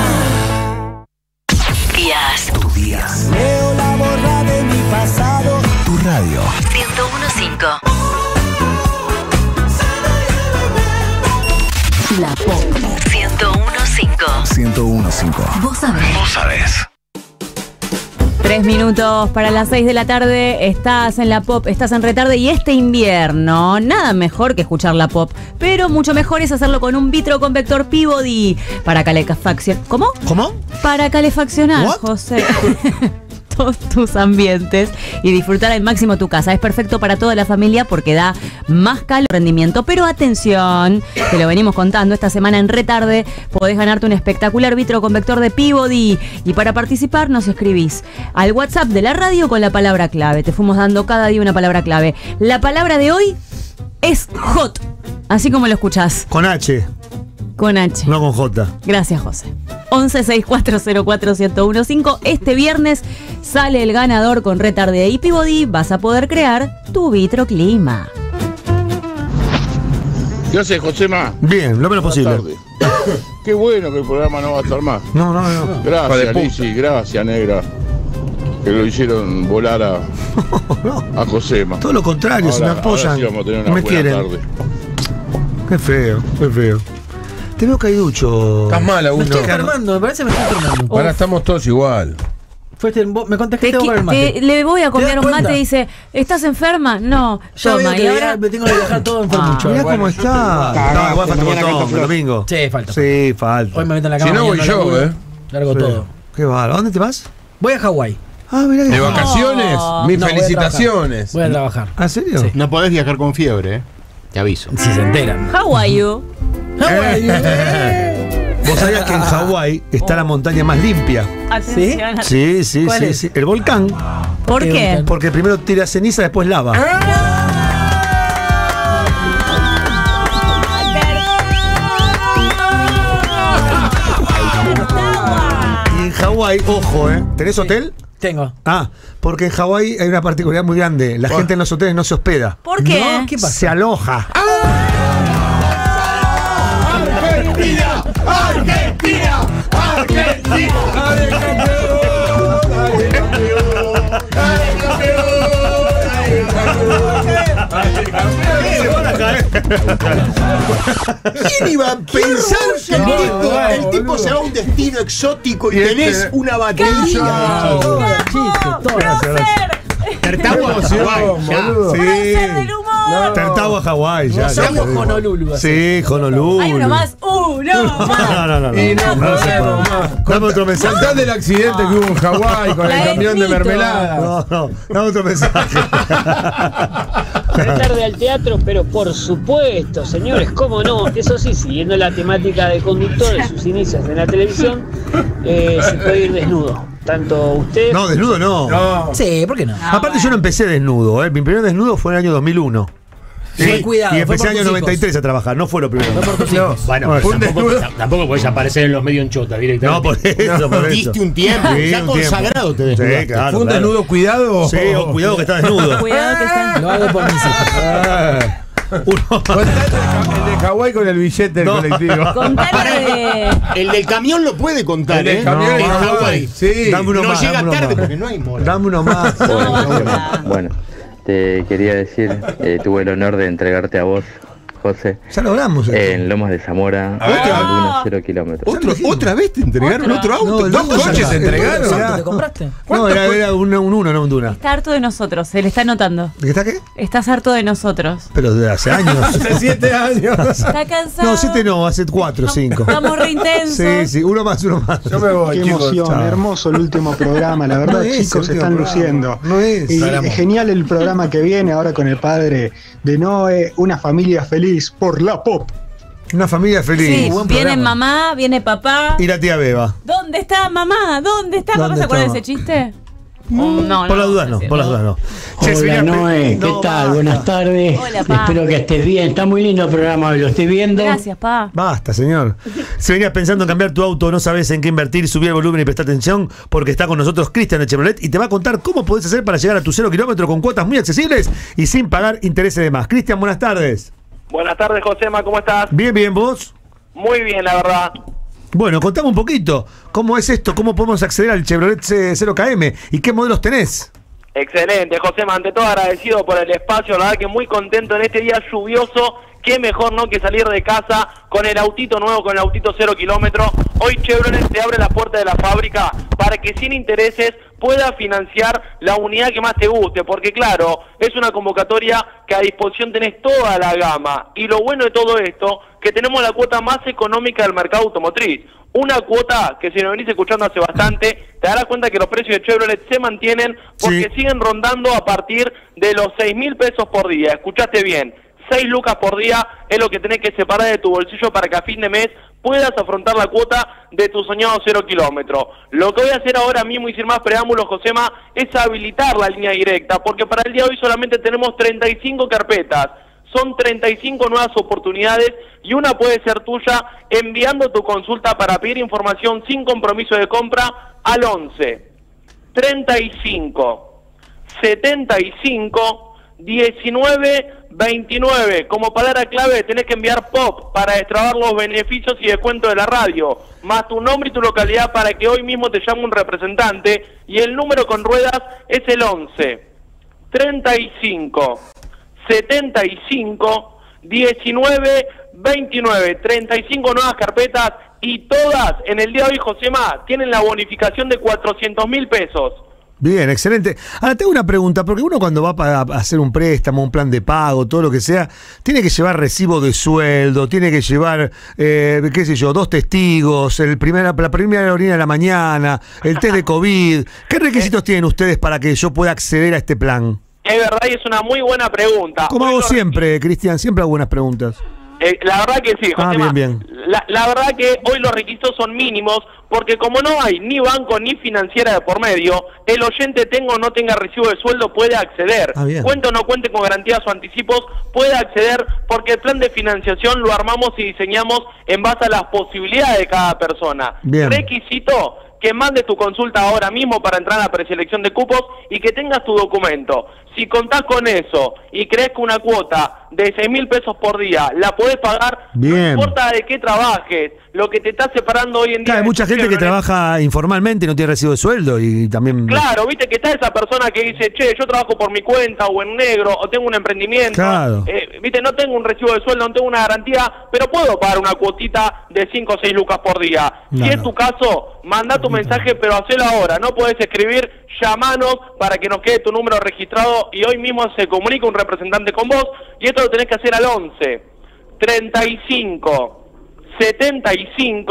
Días. Tu día. Leo la borra de mi pasado. Tu radio. ciento uno punto cinco. La Pop. ciento uno punto cinco. ciento uno punto cinco. Vos sabés. Vos sabés. Tres minutos para las seis de la tarde, estás en la Pop, estás en Retarde y este invierno, nada mejor que escuchar la Pop, pero mucho mejor es hacerlo con un vitroconvector Peabody para calefacción. ¿Cómo? ¿Cómo? Para calefaccionar, What? José. Todos tus ambientes y disfrutar al máximo tu casa. Es perfecto para toda la familia porque da más calor, rendimiento. Pero atención, te lo venimos contando esta semana en Retarde, podés ganarte un espectacular vitroconvector de Peabody. Y para participar nos escribís al WhatsApp de la radio con la palabra clave. Te fuimos dando cada día una palabra clave. La palabra de hoy es hot, así como lo escuchás. Con H. Con H. No con J. Gracias, José. once sesenta y cuatro cero cuatro uno cero uno cinco. Este viernes sale el ganador con Retarde y Peabody. Vas a poder crear tu vitroclima. ¿Qué haces, Josema? Bien, lo menos posible. Tarde. Qué bueno que el programa no va a estar más. No, no, no. Gracias, Lizzy, gracias, negra. Que lo hicieron volar a, a Josema. Todo lo contrario, ahora, si me apoyan. ahora sí vamos a tener una no me buena quieren. tarde. Qué feo, qué feo. Te veo caiducho. Estás mal, Me Augusto. estoy enfermando, me parece que me estoy enfermando. Ahora estamos todos igual. Fuiste, vos- me contagiaste Te vos qui- con el mate. te- le voy a ¿Te comer das un mate cuenta? y dice, ¿estás enferma? No, Ya veo toma. que Y ahora ahora me tengo que dejar todo enfermucho. Mirá Bueno, cómo está. No, igual falta un montón, el domingo. Sí, falta. Sí, falta. Hoy me meto en la Si cama. no voy mañana yo, laburo, eh. Largo Sí. todo. Qué bárbaro. ¿A dónde te vas? Voy a Hawái. Ah, mirá que ¿De vacaciones? Mis No, voy a felicitaciones. Voy a trabajar. ¿Ah, en serio? Sí. No podés viajar con fiebre, ¿eh? Te aviso. Si se enteran. How are you? Hawái. Vos sabías que en Hawái está la montaña más limpia. Atención. Sí, sí, ¿Cuál sí, es? sí. El volcán. ¿Por ¿Qué qué? volcán? Porque primero tira ceniza, después lava. Y en Hawái, ojo, ¿eh? ¿Tenés hotel? Tengo. Ah, porque en Hawái hay una particularidad muy grande. La gente en los hoteles no se hospeda. ¿Por qué? No, ¿qué pasa? Se aloja. Argentina, Argentina, Argentina. Dale, campeón, dale, campeón, dale, campeón, dale, campeón. Se van a caer. ¿Quién iba a pensar que el No, tipo, no, el tipo boludo. se va a un destino exótico y Y tenés este- una batería? Todo chiste, todo. Tertagua, Hawái, ya. Sí. humor! Tertagua, Hawái, ya. ya Somos te digo. Honolulu. así. Sí, Honolulu. Hay uno más. Uno más. No, no, no. no. Y no No se podemos puede. más. Dame otro mensaje. Contá del accidente que hubo en Hawái con La el camión de del mito. mermelada. No, no. Dame otro mensaje. Tarde al teatro, pero por supuesto, señores, cómo no. Eso sí, siguiendo la temática de conductor de sus inicios en la televisión, eh, se puede ir desnudo. Tanto usted. No, desnudo no. No. Sí, ¿por qué no? Aparte yo no empecé desnudo, ¿eh? Mi primer desnudo fue en el año dos mil uno. Sí, Fue cuidado, y fue empecé por año tus noventa y tres hijos. a trabajar, no fue lo primero. Fue por tus No, hijos. Bueno, Bueno, pues fue un tampoco, desnudo. tampoco podés aparecer en los medios en chota directamente. No, por eso, por eso. Diste un tiempo, Sí, ya un consagrado tiempo. te desnudaste. Sí, claro, ¿Fue un claro. desnudo cuidado? Sí, o cuidado que está desnudo. Cuidado que está. Lo hago por mis hijos. Ah. Uno Contá el de- el de Hawái con el billete del No. colectivo. Contale de. El del camión lo puede contar, El del ¿eh? camión En en Hawái. Hawái. Sí. Dame uno No más, llega dame uno tarde más. porque no hay mora. Dame uno más. Bueno, te quería decir, eh, tuve el honor de entregarte a vos, José, Ya logramos. esto. en Lomas de Zamora, A ver. en algunos cero kilómetros. ¿Otro, ¿Otra vez te entregaron otro auto? No, el ¿Dos auto ya coches está. te entregaron? ¿Cuánto Era- te compraste? No, era, era un, un uno, no un duna. Está harto de nosotros, se le está notando. ¿De qué está qué? Estás harto de nosotros. Pero de hace años. Hace siete años. Está cansado. No, siete no, hace cuatro, cinco. Estamos re intensos. Sí, sí, uno más, uno más. Yo me voy, Qué chicos. emoción, chao. hermoso el último programa, la verdad, No es el chicos, se último están programa, luciendo. no es. Y Salamos. genial el programa que viene ahora con el padre de Noé, una familia feliz por la pop. Una familia feliz. Sí, buen viene programa. mamá, viene papá. Y la tía Beba. ¿Dónde está mamá? ¿Dónde está mamá? ¿Dónde ¿Se acuerdan de está ese chiste? Oh, no, Por las no, dudas no, sí, por las dudas no. Che, Hola señora, Noé, ¿qué no, tal? basta. Buenas tardes. Hola, pa. Espero que estés bien. Está muy lindo el programa, lo estoy viendo. Gracias, pa. Basta, señor. Si venías pensando en cambiar tu auto, no sabes en qué invertir, subir el volumen y prestar atención, porque está con nosotros Cristian de Chevrolet y te va a contar cómo podés hacer para llegar a tu cero kilómetro con cuotas muy accesibles y sin pagar intereses de más. Cristian, buenas tardes. Buenas tardes, Josema, ¿cómo estás? Bien, bien, ¿vos? Muy bien, la verdad. Bueno, contame un poquito. ¿Cómo es esto? ¿Cómo podemos acceder al Chevrolet C- cero K M? ¿Y qué modelos tenés? Excelente, Josema, ante todo agradecido por el espacio, la verdad que muy contento en este día lluvioso. Qué mejor, ¿no?, que salir de casa con el autito nuevo, con el autito cero kilómetro. Hoy Chevrolet te abre la puerta de la fábrica para que sin intereses puedas financiar la unidad que más te guste, porque claro, es una convocatoria que a disposición tenés toda la gama. Y lo bueno de todo esto, que tenemos la cuota más económica del mercado automotriz. Una cuota que si nos venís escuchando hace bastante, te darás cuenta que los precios de Chevrolet se mantienen porque Sí. siguen rondando a partir de los seis mil pesos por día. Escuchaste bien. seis lucas por día es lo que tenés que separar de tu bolsillo para que a fin de mes puedas afrontar la cuota de tu soñado cero kilómetro. Lo que voy a hacer ahora mismo y sin más preámbulos, Josema, es habilitar la línea directa, porque para el día de hoy solamente tenemos treinta y cinco carpetas. Son treinta y cinco nuevas oportunidades y una puede ser tuya enviando tu consulta para pedir información sin compromiso de compra al once, treinta y cinco, setenta y cinco, diecinueve, veintinueve. Como palabra clave tenés que enviar POP para destrabar los beneficios y descuentos de la radio, más tu nombre y tu localidad para que hoy mismo te llame un representante, y el número con ruedas es el once, treinta y cinco, setenta y cinco, diecinueve, veintinueve. treinta y cinco nuevas carpetas y todas en el día de hoy, Josema, tienen la bonificación de cuatrocientos mil pesos. Bien, excelente. Ahora tengo una pregunta, porque uno cuando va para hacer un préstamo, un plan de pago, todo lo que sea, tiene que llevar recibo de sueldo, tiene que llevar, eh, qué sé yo, dos testigos, el primera, la primera orina de la mañana, el test de COVID. ¿Qué requisitos tienen ustedes para que yo pueda acceder a este plan? Es verdad y es una muy buena pregunta. Como Hoy hago lo- siempre, Cristian, siempre hago buenas preguntas. Eh, la verdad que sí, Ah, Josema. bien, bien. La, la verdad que hoy los requisitos son mínimos, porque como no hay ni banco ni financiera de por medio, el oyente tenga o no tenga recibo de sueldo puede acceder. Ah, bien. Cuente o no cuente con garantías o anticipos, puede acceder, porque el plan de financiación lo armamos y diseñamos en base a las posibilidades de cada persona. Bien. Requisito: que mandes tu consulta ahora mismo para entrar a la preselección de cupos y que tengas tu documento. Si contás con eso y crees que una cuota de seis mil pesos por día la podés pagar, Bien. no importa de qué trabajes, lo que te está separando hoy en día... Claro, hay de mucha tu gente que Chevrolet. trabaja informalmente y no tiene recibo de sueldo y también... Claro, viste que está esa persona que dice, che, yo trabajo por mi cuenta o en negro o tengo un emprendimiento. Claro. Eh, viste, no tengo un recibo de sueldo, no tengo una garantía, pero puedo pagar una cuotita de cinco o seis lucas por día. No, si es no. tu caso, manda tu mensaje, pero hacelo ahora. No podés escribir, llamanos para que nos quede tu número registrado y hoy mismo se comunica un representante con vos, y esto lo tenés que hacer al once, treinta y cinco, setenta y cinco,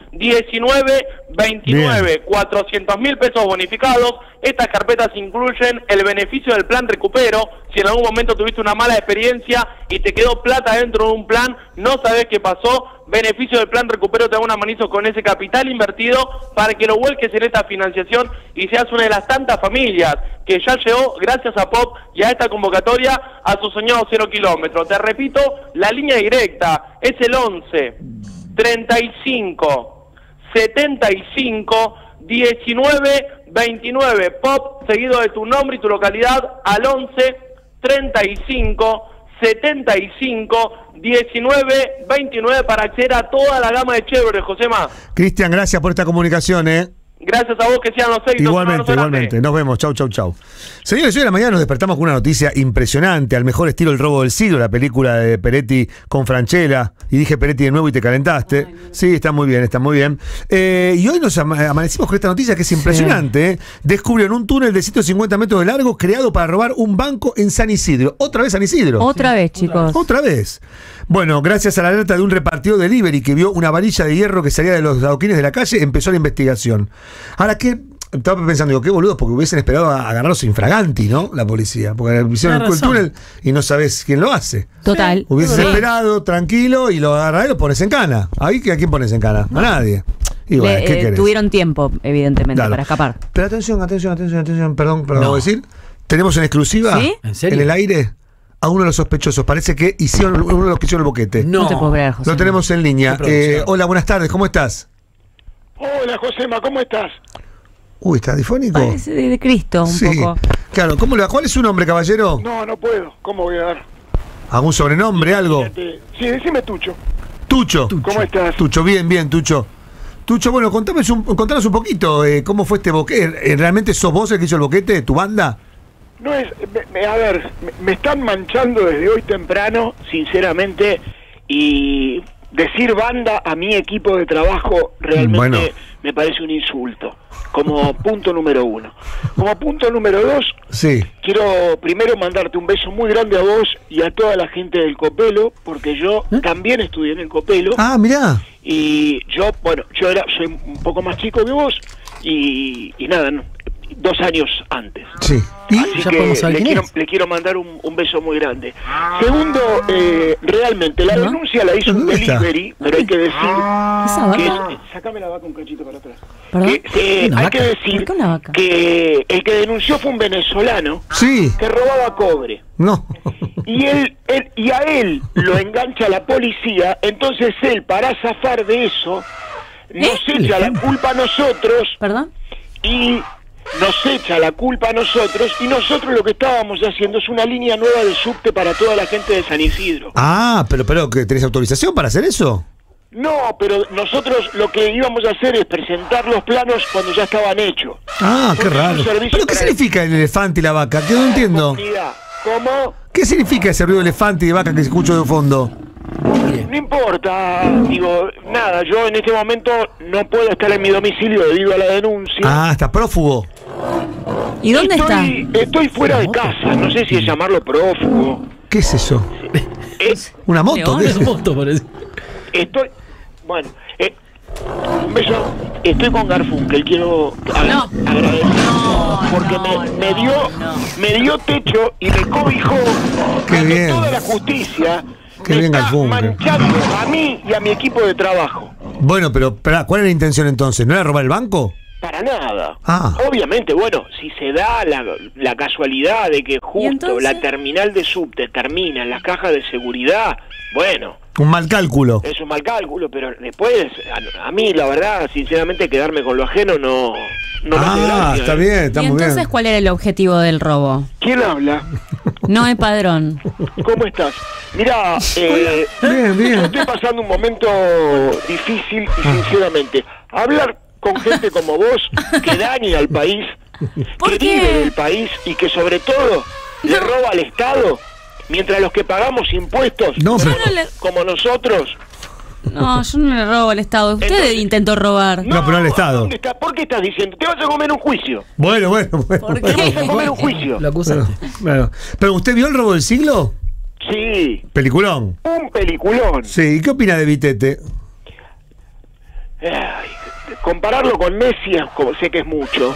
diecinueve veintinueve, cuatrocientos mil pesos bonificados. Estas carpetas incluyen el beneficio del plan recupero. Si en algún momento tuviste una mala experiencia y te quedó plata dentro de un plan, no sabes qué pasó, beneficio del plan recupero, te da una manizo con ese capital invertido para que lo vuelques en esta financiación y seas una de las tantas familias que ya llegó, gracias a Pop y a esta convocatoria, a su soñado cero kilómetros. Te repito, la línea directa es el once, treinta y cinco, setenta y cinco, diecinueve veintinueve, Pop, seguido de tu nombre y tu localidad, al once, treinta y cinco, setenta y cinco, diecinueve veintinueve para acceder a toda la gama de Chevrolet, Josema. Cristian, gracias por esta comunicación, ¿eh? Gracias a vos, que sean los éxitos. Igualmente, igualmente. Nos vemos. Chau, chau, chau. Señores, hoy de la mañana nos despertamos con una noticia impresionante. Al mejor estilo El robo del siglo, la película de Peretti con Franchella. Y dije Peretti de nuevo y te calentaste. Ay, sí, está muy bien, está muy bien. Eh, y hoy nos ama amanecimos con esta noticia que es impresionante. Sí. ¿eh? Descubrieron un túnel de ciento cincuenta metros de largo creado para robar un banco en San Isidro. Otra vez San Isidro. Otra vez, chicos. Otra vez. Bueno, gracias a la alerta de un repartidor delivery que vio una varilla de hierro que salía de los adoquines de la calle, empezó la investigación. Ahora, ¿qué? Estaba pensando, digo, qué boludos, porque hubiesen esperado a agarrarlos infraganti, ¿no? La policía. Porque hicieron el túnel y no sabes quién lo hace. Total. Hubiesen sí. esperado, tranquilo, y lo agarras y lo pones en cana. ¿Ahí a quién pones en cana? No. A nadie. Y bueno, Le, ¿qué eh, querés? Tuvieron tiempo, evidentemente, Claro. para escapar. Pero atención, atención, atención, atención. Perdón, perdón, ¿puedo decir? Tenemos en exclusiva, ¿Sí? ¿En serio? en el aire, a uno de los sospechosos. Parece que hicieron uno de los que hicieron el boquete. No. No te puedo creer, José. Lo tenemos en línea. Qué Eh, hola, buenas tardes, ¿cómo estás? Hola, Josema, ¿cómo estás? Uy, ¿está difónico? Parece de, de Cristo un Sí. poco. Claro, ¿cómo le va? ¿Cuál es su nombre, caballero? No, no puedo. ¿Cómo voy a dar? ¿Algún sobrenombre, algo? Fíjate. Sí, decime Tucho. Tucho. ¿Cómo estás? Tucho, bien, bien, Tucho. Tucho, bueno, contame un, contanos un poquito eh, cómo fue este boquete. ¿Realmente sos vos el que hizo el boquete, tu banda? No es... me- me- a ver, me, me están manchando desde hoy temprano, sinceramente, y decir banda a mi equipo de trabajo realmente Bueno. me parece un insulto. Como punto número uno. Como punto número dos, Sí. quiero primero mandarte un beso muy grande a vos y a toda la gente del Copelo, porque yo también estudié en el Copelo. Ah, mirá. Y yo, bueno, yo era soy un poco más chico que vos y, y nada, no, dos años antes. Sí. Así ya que podemos saber le quién quiero, es. le quiero mandar un, un beso muy grande. Segundo, eh, realmente la denuncia la hizo un ¿Dónde está? delivery, pero hay que decir ¿Esa que vaca? es, sácame la vaca un cachito para atrás. ¿Perdón? Que, eh, ¿Una hay vaca? que decir ¿Por qué una vaca? que el que denunció fue un venezolano Sí. que robaba cobre. No. Y él, él y a él lo engancha la policía, entonces él, para zafar de eso, nos echa la culpa a nosotros ¿Perdón? y nos echa la culpa a nosotros, y nosotros lo que estábamos haciendo es una línea nueva de subte para toda la gente de San Isidro. Ah, pero, pero, ¿que ¿tenés autorización para hacer eso? No, pero nosotros lo que íbamos a hacer es presentar los planos cuando ya estaban hechos. Ah, qué Porque es un raro. servicio ¿Pero qué para significa el elefante y la vaca? Que no entiendo. comunidad. ¿Cómo? ¿Qué significa ese ruido de elefante y de vaca que escucho de fondo? No importa, digo, nada, yo en este momento no puedo estar en mi domicilio debido a la denuncia. Ah, está prófugo. ¿Y dónde estoy, está? Estoy fuera de casa, no sé si es llamarlo prófugo. ¿Qué es eso? Es, ¿Una moto? ¿Qué es? Es moto, parece. estoy, bueno, eh, un beso, estoy con Garfunkel, quiero ag- No. agradecer, No, porque no, me, no, me dio, no. me dio techo y me cobijó Qué cuando bien. toda la justicia Qué me bien, está Garfunkel. manchando a mí y a mi equipo de trabajo. Bueno, pero, pero, ¿cuál es la intención entonces? ¿No era robar el banco? Para nada. Ah. Obviamente, bueno, si se da la, la casualidad de que justo entonces? la terminal de subte termina en las cajas de seguridad, bueno, Un mal cálculo. es un mal cálculo, pero después, a, a mí, la verdad, sinceramente, quedarme con lo ajeno no, no me hace Ah, gracia, está ¿eh? bien, está ¿Y muy entonces bien. cuál era el objetivo del robo? ¿Quién habla? Noé Padrón. ¿Cómo estás? Mirá, eh, Bien, bien. yo estoy pasando un momento difícil y sinceramente, hablar con gente como vos que daña al país, ¿Por que qué? vive del país y que sobre todo le roba al Estado, mientras los que pagamos impuestos, No, como, pero- Yo no le- como nosotros... No, yo no le robo al Estado. Usted Entonces- intentó robar. No, pero al Estado. ¿dónde está? ¿Por qué estás diciendo? Te vas a comer un juicio. Bueno, bueno, bueno. ¿Por Te qué? vas a comer un juicio. Lo acusaste. Bueno, pero ¿usted vio el robo del siglo? Sí, Peliculón. un peliculón. Sí, ¿y qué opina de Vitete? Ay, compararlo con Messi, es como, sé que es mucho,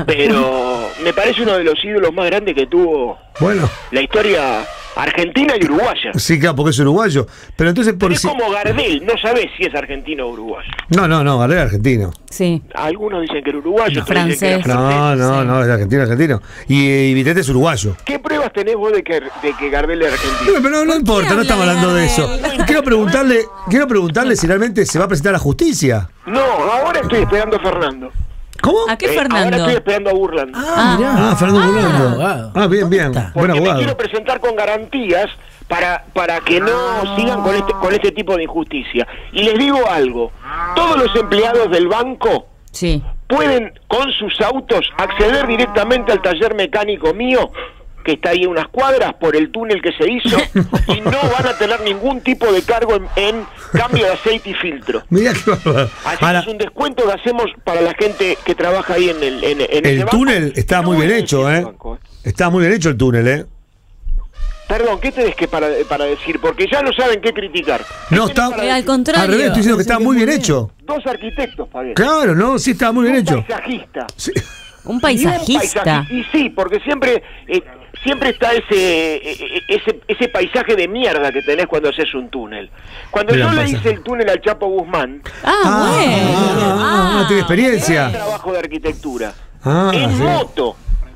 pero me parece uno de los ídolos más grandes que tuvo Bueno, la historia argentina y uruguaya. sí, claro, porque es uruguayo. Pero entonces, por Es si... como Gardel, no sabés si es argentino o uruguayo. No, no, no, Gardel es argentino. Sí. Algunos dicen que era uruguayo, otros Francés. dicen que era francés. No, no, no, es argentino, argentino. Y, y Vitete es uruguayo. ¿Qué pruebas tenés vos de que, de que Gardel es argentino? No, pero no, no importa, no estamos hablando de eso. Quiero preguntarle, quiero preguntarle si realmente se va a presentar a la justicia. No, ahora estoy esperando a Fernando. ¿Cómo? ¿A qué Eh, Fernando? Ahora estoy esperando a Burlando. Ah, Ah, Fernando Burlando. abogado. Ah, bien, bien. Buen Porque me abogado. quiero presentar con garantías para, para que no sigan con este, con este tipo de injusticia. Y les digo algo, todos los empleados del banco sí. pueden con sus autos acceder directamente al taller mecánico mío, que está ahí a unas cuadras por el túnel que se hizo, y no van a tener ningún tipo de cargo en, en cambio de aceite y filtro. Mirá qué bárbaro. Así Ahora, que es un descuento que hacemos para la gente que trabaja ahí en el en, en ese el banco. túnel está muy bien hecho, ¿eh? Está muy bien hecho el túnel, ¿eh? Perdón, ¿qué tenés que para, para decir? Porque ya no saben qué criticar. No, está. Eh, al contrario. Al revés, estoy diciendo que está muy bien hecho. Dos arquitectos, Fabián. Claro, no, sí, está muy bien Un hecho. paisajista. Un Y un paisajista. paisaji- Y sí, porque siempre eh, siempre está ese, eh, ese ese paisaje de mierda que tenés cuando haces un túnel. Cuando Mira, yo le paisaje. hice el túnel al Chapo Guzmán, Ah, bueno. Ah, tiene era experiencia. un trabajo de arquitectura. Ah, en sí. moto.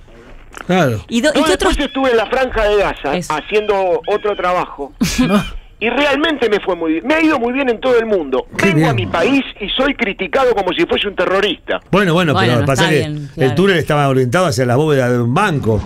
Claro. ¿Y, do- y Yo qué después otros? estuve en la Franja de Gaza Eso. haciendo otro trabajo. Y realmente me fue muy bien. Me ha ido muy bien en todo el mundo. Qué Vengo bien. a mi país y soy criticado como si fuese un terrorista. Bueno, bueno, Bueno, pero no pasa está que bien, claro. el túnel estaba orientado hacia la bóveda de un banco.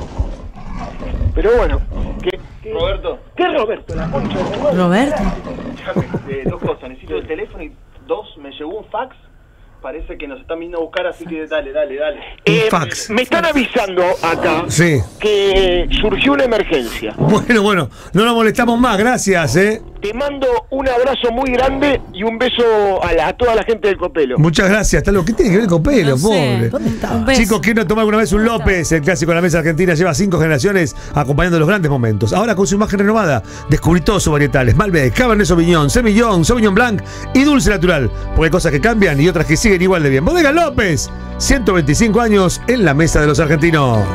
Pero bueno, ¿qué, qué- Roberto. ¿Qué Roberto? La concha de tu madre. Roberto. Eh, dos cosas, necesito el teléfono y dos, me llegó un fax, parece que nos están viniendo a buscar, así que dale, dale, dale. Eh, fax. Me están avisando acá Sí. que surgió una emergencia. Bueno, bueno, no nos molestamos más, gracias, ¿eh? Te mando un abrazo muy grande y un beso a, la- a toda la gente del Copelo. Muchas gracias. Hasta luego. ¿Qué tiene que ver con pelo, No sé. pobre? ¿Dónde estaba? Un beso. Chicos, ¿quién no tomó alguna vez un López? El clásico de la mesa argentina lleva cinco generaciones acompañando los grandes momentos. Ahora con su imagen renovada, descubrí todos sus varietales: Malbec, Cabernet Sauvignon, Semillón, Sauvignon Blanc y Dulce Natural. Porque hay cosas que cambian y otras que siguen igual de bien. Bodega López, ciento veinticinco años en la mesa de los argentinos.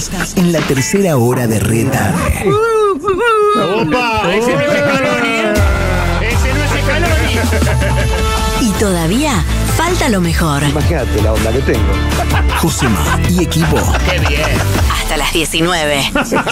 Estás en la tercera hora de retarde. ¡Opa! ¡Ese no es Scaloni! ¡Ese no es Scaloni! Y todavía falta lo mejor. Imagínate la onda que tengo. Josema y equipo. ¡Qué bien! Hasta las diecinueve.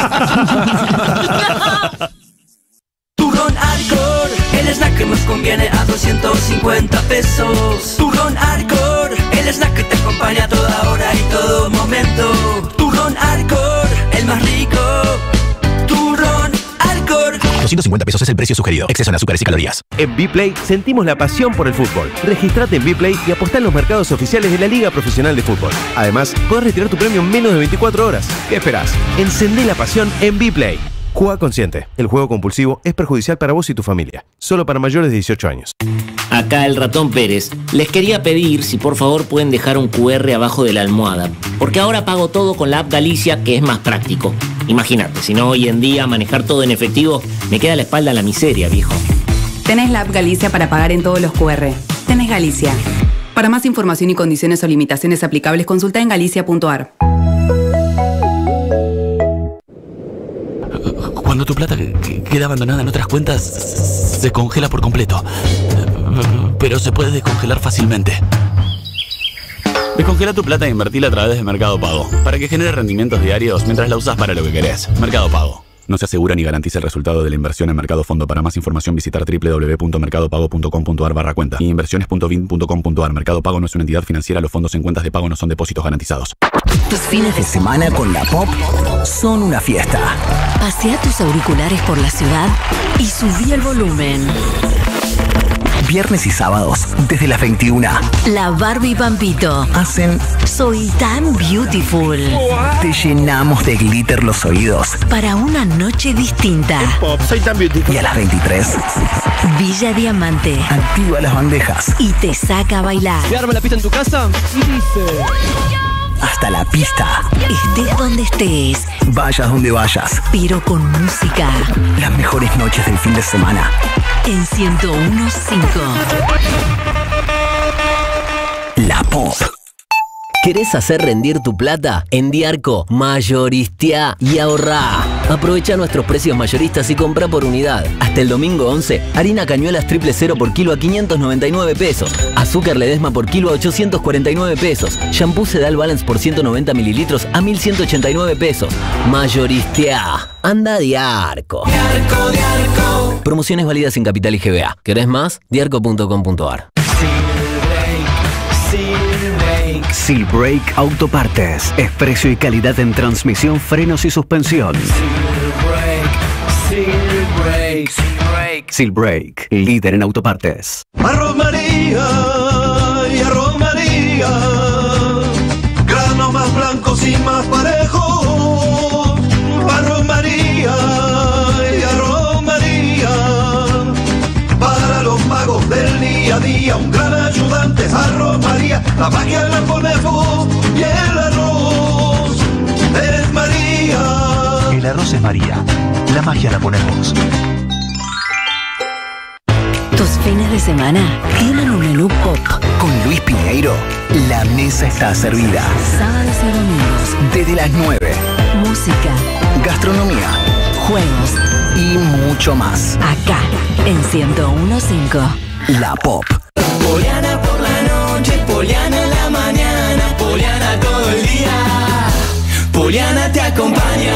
Turrón Arcor, el snack que nos conviene a doscientos cincuenta pesos. Turrón Arcor, el snack que te acompaña a toda hora y todo momento. Turrón Arcor, el más rico. Turrón Arcor. doscientos cincuenta pesos es el precio sugerido. Exceso en azúcares y calorías. En Vplay sentimos la pasión por el fútbol. Registrate en Vplay y apostá en los mercados oficiales de la Liga Profesional de Fútbol. Además, podés retirar tu premio en menos de veinticuatro horas. ¿Qué esperás? Encendé la pasión en Vplay. Juega consciente. El juego compulsivo es perjudicial para vos y tu familia. Solo para mayores de dieciocho años. Acá el ratón Pérez. Les quería pedir si por favor pueden dejar un cu erre abajo de la almohada. Porque ahora pago todo con la app Galicia, que es más práctico. Imagínate, si no hoy en día manejar todo en efectivo me queda la espalda a la miseria, viejo. Tenés la app Galicia para pagar en todos los cu erre. Tenés Galicia. Para más información y condiciones o limitaciones aplicables, consulta en galicia punto ar. Cuando tu plata queda abandonada en otras cuentas, se congela por completo. Pero se puede descongelar fácilmente. Descongela tu plata e invertila a través de Mercado Pago, para que genere rendimientos diarios mientras la usas para lo que querés. Mercado Pago. No se asegura ni garantiza el resultado de la inversión en Mercado Fondo. Para más información visitar doble u doble u doble u punto mercado pago punto com punto ar barra cuenta y inversiones punto bin punto com punto ar. Mercado Pago no es una entidad financiera. Los fondos en cuentas de pago no son depósitos garantizados. Tus fines de semana con la Pop son una fiesta. Pasea tus auriculares por la ciudad y subí el volumen. Viernes y sábados, desde las veintiuna. La Barbie Pampito Hacen Soy tan beautiful. Te llenamos de glitter los oídos. Para una noche distinta. Pop, soy tan beautiful. Y a las veintitrés, Villa Diamante activa las bandejas. y te saca a bailar. ¿Se arma la pista en tu casa? Y dice... Hasta la pista. Estés donde estés, Vayas donde vayas. pero con música. Las mejores noches del fin de semana. En ciento uno punto cinco. La Pop. ¿Querés hacer rendir tu plata? En Diarco, mayoristea y ahorrá. Aprovecha nuestros precios mayoristas y compra por unidad. Hasta el domingo once, harina cañuelas triple cero por kilo a quinientos noventa y nueve pesos. Azúcar Ledesma por kilo a ochocientos cuarenta y nueve pesos. Shampoo Sedal Balance por ciento noventa mililitros a mil ciento ochenta y nueve pesos. Mayoristea. Anda a Diarco. Diarco, Diarco. Promociones válidas en Capital y G B A. ¿Querés más? diarco punto com punto ar. Seal Brake Autopartes. Es precio y calidad en transmisión, frenos y suspensión. Seal Brake, líder en autopartes. Arroz María y arroz María, granos más blancos y más parejos. Arroz María y arroz María, para los magos del día a día, un gran ayudante es Arroz María. La magia la ponemos y el arroz es María. El arroz es María, la magia la ponemos. Tus fines de semana tienen un menú pop. Con Luis Piñeiro, la mesa está servida. Sábados y domingos. Desde las nueve. Música, Gastronomía. juegos. Y mucho más. Acá, en ciento uno punto cinco. La Pop. Poliana por la noche, Poliana en la mañana, Poliana todo el día. Poliana te acompaña.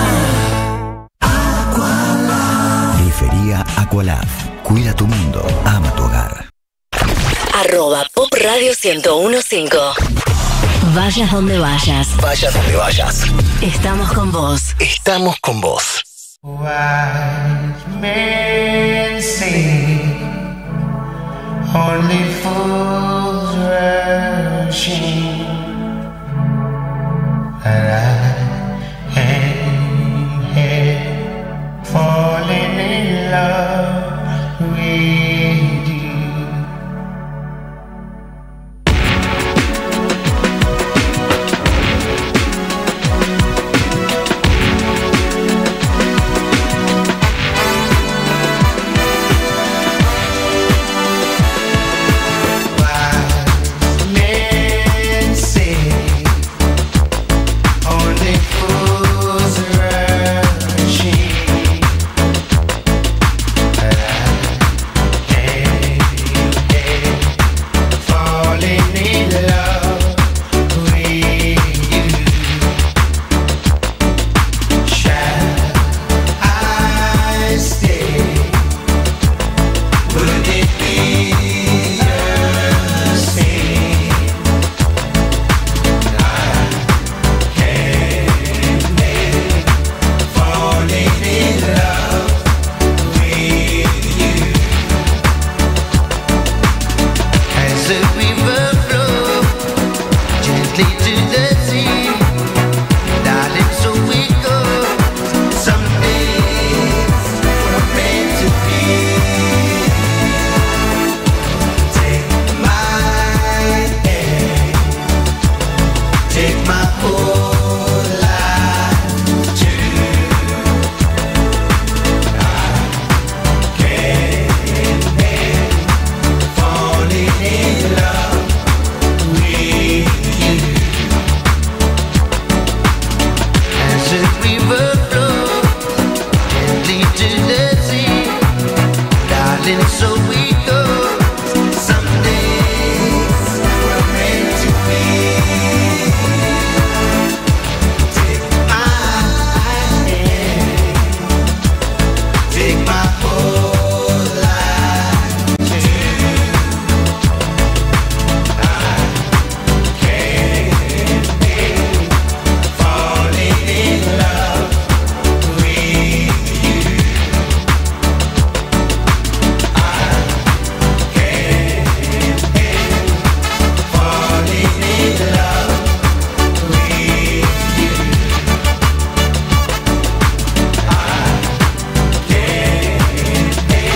Grifería Aqualab. Cuida tu mundo, ama tu hogar. Arroba Pop Radio ciento uno punto cinco. Vayas donde vayas. Vayas donde vayas. Estamos con vos. Estamos con vos. Wise men say only fools rushing, and I am here falling in love with you.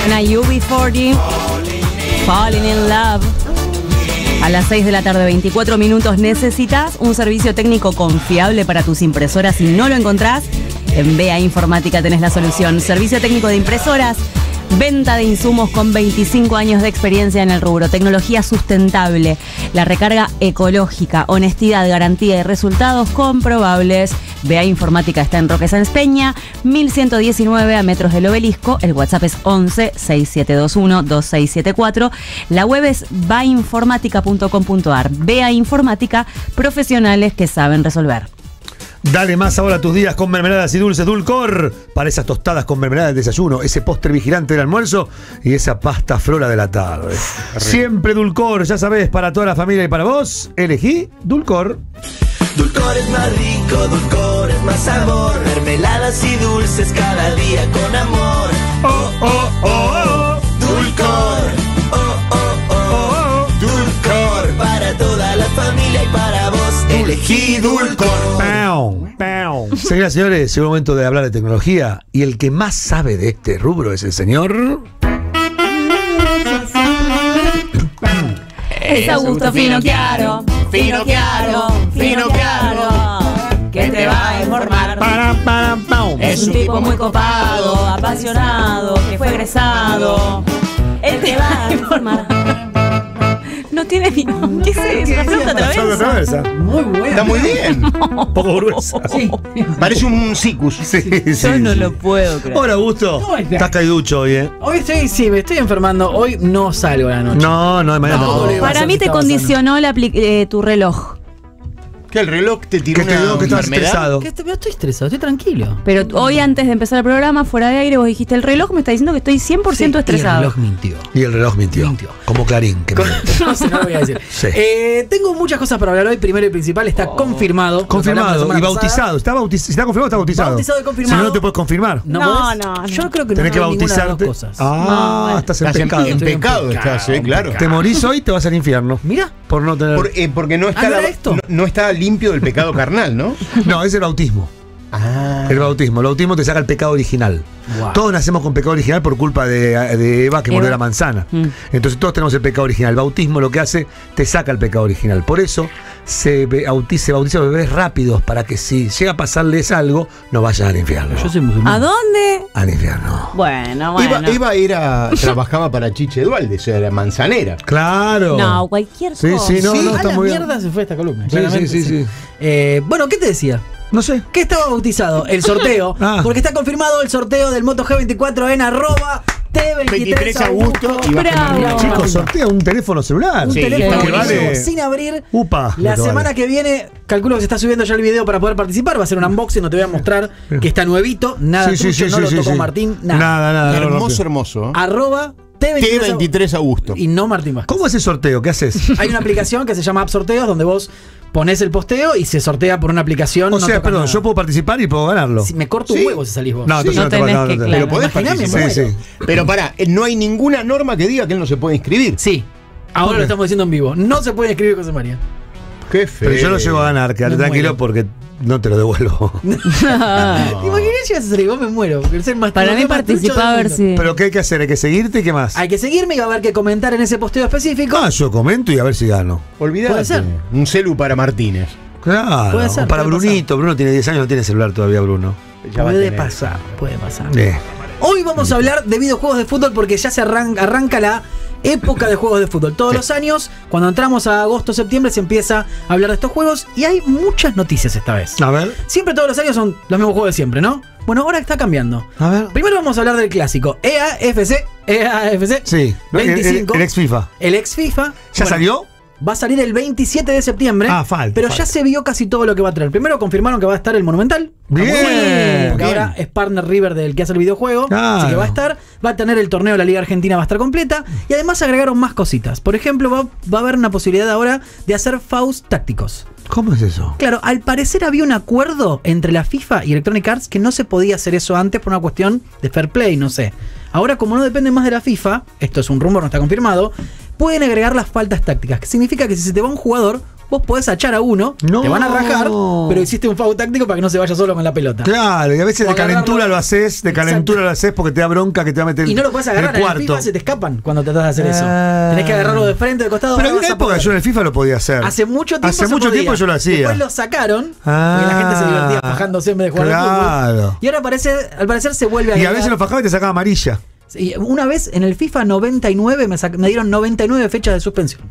Suena U B cuarenta, Falling in Love. A las seis de la tarde, veinticuatro minutos. ¿Necesitas un servicio técnico confiable para tus impresoras? Si no lo encontrás, en B A Informática tenés la solución. Servicio técnico de impresoras, venta de insumos con veinticinco años de experiencia en el rubro, tecnología sustentable, la recarga ecológica, honestidad, garantía y resultados comprobables. B A Informática está en Roque Sáenz Peña, mil ciento diecinueve, a metros del Obelisco. El WhatsApp es once, sesenta y siete veintiuno, veintiséis setenta y cuatro. La web es bainformática punto com punto ar. B A Informática, profesionales que saben resolver. Dale más ahora a tus días con mermeladas y dulces Dulcor. Para esas tostadas con mermelada del desayuno, ese postre vigilante del almuerzo y esa pasta flora de la tarde. Siempre Dulcor, ya sabes, para toda la familia y para vos, elegí Dulcor. Dulcor es más rico, Dulcor es más sabor. Mermeladas y dulces cada día con amor. Oh, oh, oh, oh. Dulcor. Oh, oh, oh, oh. Dulcor. Para toda la familia y para vos, elegí Dulcor. Señoras y señores, llegó el momento de hablar de tecnología y el que más sabe de este rubro es el señor... Es Augusto Finocchiaro, Finocchiaro, Finocchiaro, que te va a informar. Es un tipo muy copado, apasionado, que fue egresado. Él te va a informar. No tiene ni... ¿Qué es eso? ¿Una flauta travesa? Muy buena. Está muy bien. Un poco gruesa. Sí. Parece un sicus. Sí, sí, Yo no sí. lo puedo creer. Hola, Augusto. ¿Cómo estás? Estás caiducho hoy, ¿eh? Hoy estoy, sí, me estoy enfermando. Hoy no salgo a la noche. No, no, de mañana No, tampoco. le vas Para a mí si te está condicionó la apli- eh, tu reloj. Que el reloj te tiró Que te una digo que estás enfermedad. estresado. ¿Qué estoy, no estoy estresado, estoy tranquilo. Pero hoy, antes de empezar el programa, fuera de aire, vos dijiste, el reloj me está diciendo que estoy cien por ciento Sí, estresado. Y el reloj mintió. Y el reloj mintió. Mintió. Como Clarín. Que miente. No sé, no lo voy a decir. Sí. Eh, tengo muchas cosas para hablar hoy. Primero y principal, está confirmado. Confirmado Lo y hablamos la semana bautizado. pasada. Está bautizado. Si está confirmado, está bautizado. Bautizado y confirmado. Si no, no te puedes confirmar. ¿No, No, podés? no, no. Yo creo que Tenés no que hago ninguna de las dos bautizarte. cosas. Ah, estás en Estás en, pecado. en Estoy en pecado, pecado, estás, eh, en claro. Te morís hoy, te vas al infierno. Mira. Por no tener. Por- eh, porque no está, Ah, ¿no la- era esto? no, no está limpio del pecado carnal, ¿no? No, es el bautismo. Ah. El bautismo. El bautismo te saca el pecado original. Wow. Todos nacemos con pecado original por culpa de, de Eva que Eva. mordió la manzana. Mm. Entonces todos tenemos el pecado original. El bautismo lo que hace, te saca el pecado original. Por eso se bautiza, se bautiza a bebés rápidos para que si llega a pasarles algo, no vayan al infierno. Yo soy musulmán. ¿A dónde? Al infierno. Bueno, bueno. Eva, Eva era, trabajaba para Chiche Dualde, o sea, era manzanera. Claro. No, cualquier Sí, cosa. sí, no, Sí, no, a está la muy bien. mierda se fue esta columna. Sí, claramente, sí, sí, sí. Eh, bueno, ¿qué te decía? No sé. ¿Qué estaba bautizado? El sorteo. Ah. Porque está confirmado el sorteo del Moto G veinticuatro en arroba T veintitrés veintitrés Augusto y va a Bravo. tener- Chicos, sortea un teléfono celular. Un Sí, teléfono está que buenísimo, vale. sin abrir. Upa. La lo que semana vale. que viene, calculo que se está subiendo ya el video para poder participar. Va a ser un unboxing, no te voy a mostrar que está nuevito. Nada Sí, sí, trucho, sí, no sí, lo sí, tocó sí. Martín. Nada. Nada, nada. no lo Hermoso, rompió. hermoso. ¿eh? Arroba T T veintitrés, veintitrés Augusto. y no Martín Vázquez. ¿Cómo es el sorteo? ¿Qué haces? Hay una aplicación que se llama App Sorteos donde vos pones el posteo y se sortea por una aplicación. O no sea, tocas perdón, nada. yo puedo participar y puedo ganarlo. Si me corto un Sí. huevo si salís vos. No, entonces no no, te tenés no, que, no, no. claro. Pero podés Imaginame, participar. Sí, muero. sí. Pero pará, eh, no hay ninguna norma que diga que él no se puede inscribir. Sí. Ahora lo estamos diciendo en vivo. No se puede escribir José María. Qué feo. Pero yo no llego a ganar, quédate Me tranquilo muero. porque no te lo devuelvo. ¿Te imaginas si vas a salir? Vos me muero. El ser más Para el mí más trucho participa a del ver mundo. si... ¿Pero qué hay que hacer? ¿Hay que seguirte y qué más? Hay que seguirme y va a haber que comentar en ese posteo específico. Ah, yo comento y a ver si gano. Olvidate. Puede ser. Un celu para Martínez. Claro. Puede ser, o para puede Brunito. Bruno tiene diez años, no tiene celular todavía, Bruno. Ya va a Puede tener. pasar, puede pasar. Eh. Hoy vamos a hablar de videojuegos de fútbol porque ya se arranca, arranca la época de juegos de fútbol. Todos los años, cuando entramos a agosto, septiembre, se empieza a hablar de estos juegos y hay muchas noticias esta vez. A ver. Siempre todos los años son los mismos juegos de siempre, ¿no? Bueno, ahora está cambiando. A ver. Primero vamos a hablar del clásico E A F C. E A F C. Sí. El- el- veinticinco. El, ex FIFA. El ex FIFA. ¿Ya Bueno, salió? Va a salir el veintisiete de septiembre. Ah, falta, Pero falta. ya se vio casi todo lo que va a traer. Primero confirmaron que va a estar el Monumental. Bien, Está muy bueno, porque bien. ahora es partner River del que hace el videojuego. Claro. Así que va a estar. Va a tener el torneo de la Liga Argentina, va a estar completa. Y además agregaron más cositas. Por ejemplo, va, va a haber una posibilidad ahora de hacer Faust tácticos. ¿Cómo es eso? Claro, al parecer había un acuerdo entre la FIFA y Electronic Arts que no se podía hacer eso antes por una cuestión de fair play, no sé. Ahora, como no depende más de la FIFA, esto es un rumor, no está confirmado, pueden agregar las faltas tácticas, que significa que si se te va un jugador, vos podés achar a uno, No. te van a rajar, pero hiciste un foul táctico para que no se vaya solo con la pelota. Claro, y a veces O de calentura agarrarlo. lo haces, de calentura lo haces porque te da bronca que te va a meter Y no lo puedes en agarrar, el en el cuarto. FIFA se te escapan cuando tratás de hacer eso. Ah. Tenés que agarrarlo de frente, de costado. Pero ahora en una vas a época poder. yo en el FIFA lo podía hacer. Hace mucho tiempo Hace se mucho podía. tiempo yo lo hacía. Después lo sacaron, Ah. porque la gente se divertía fajándose en vez de jugar al Claro. fútbol. Y ahora parece, al parecer se vuelve a Y a agregar- veces lo fajaba y te sacaba amarilla. Y una vez en el FIFA noventa y nueve me, sac- me dieron noventa y nueve fechas de suspensión.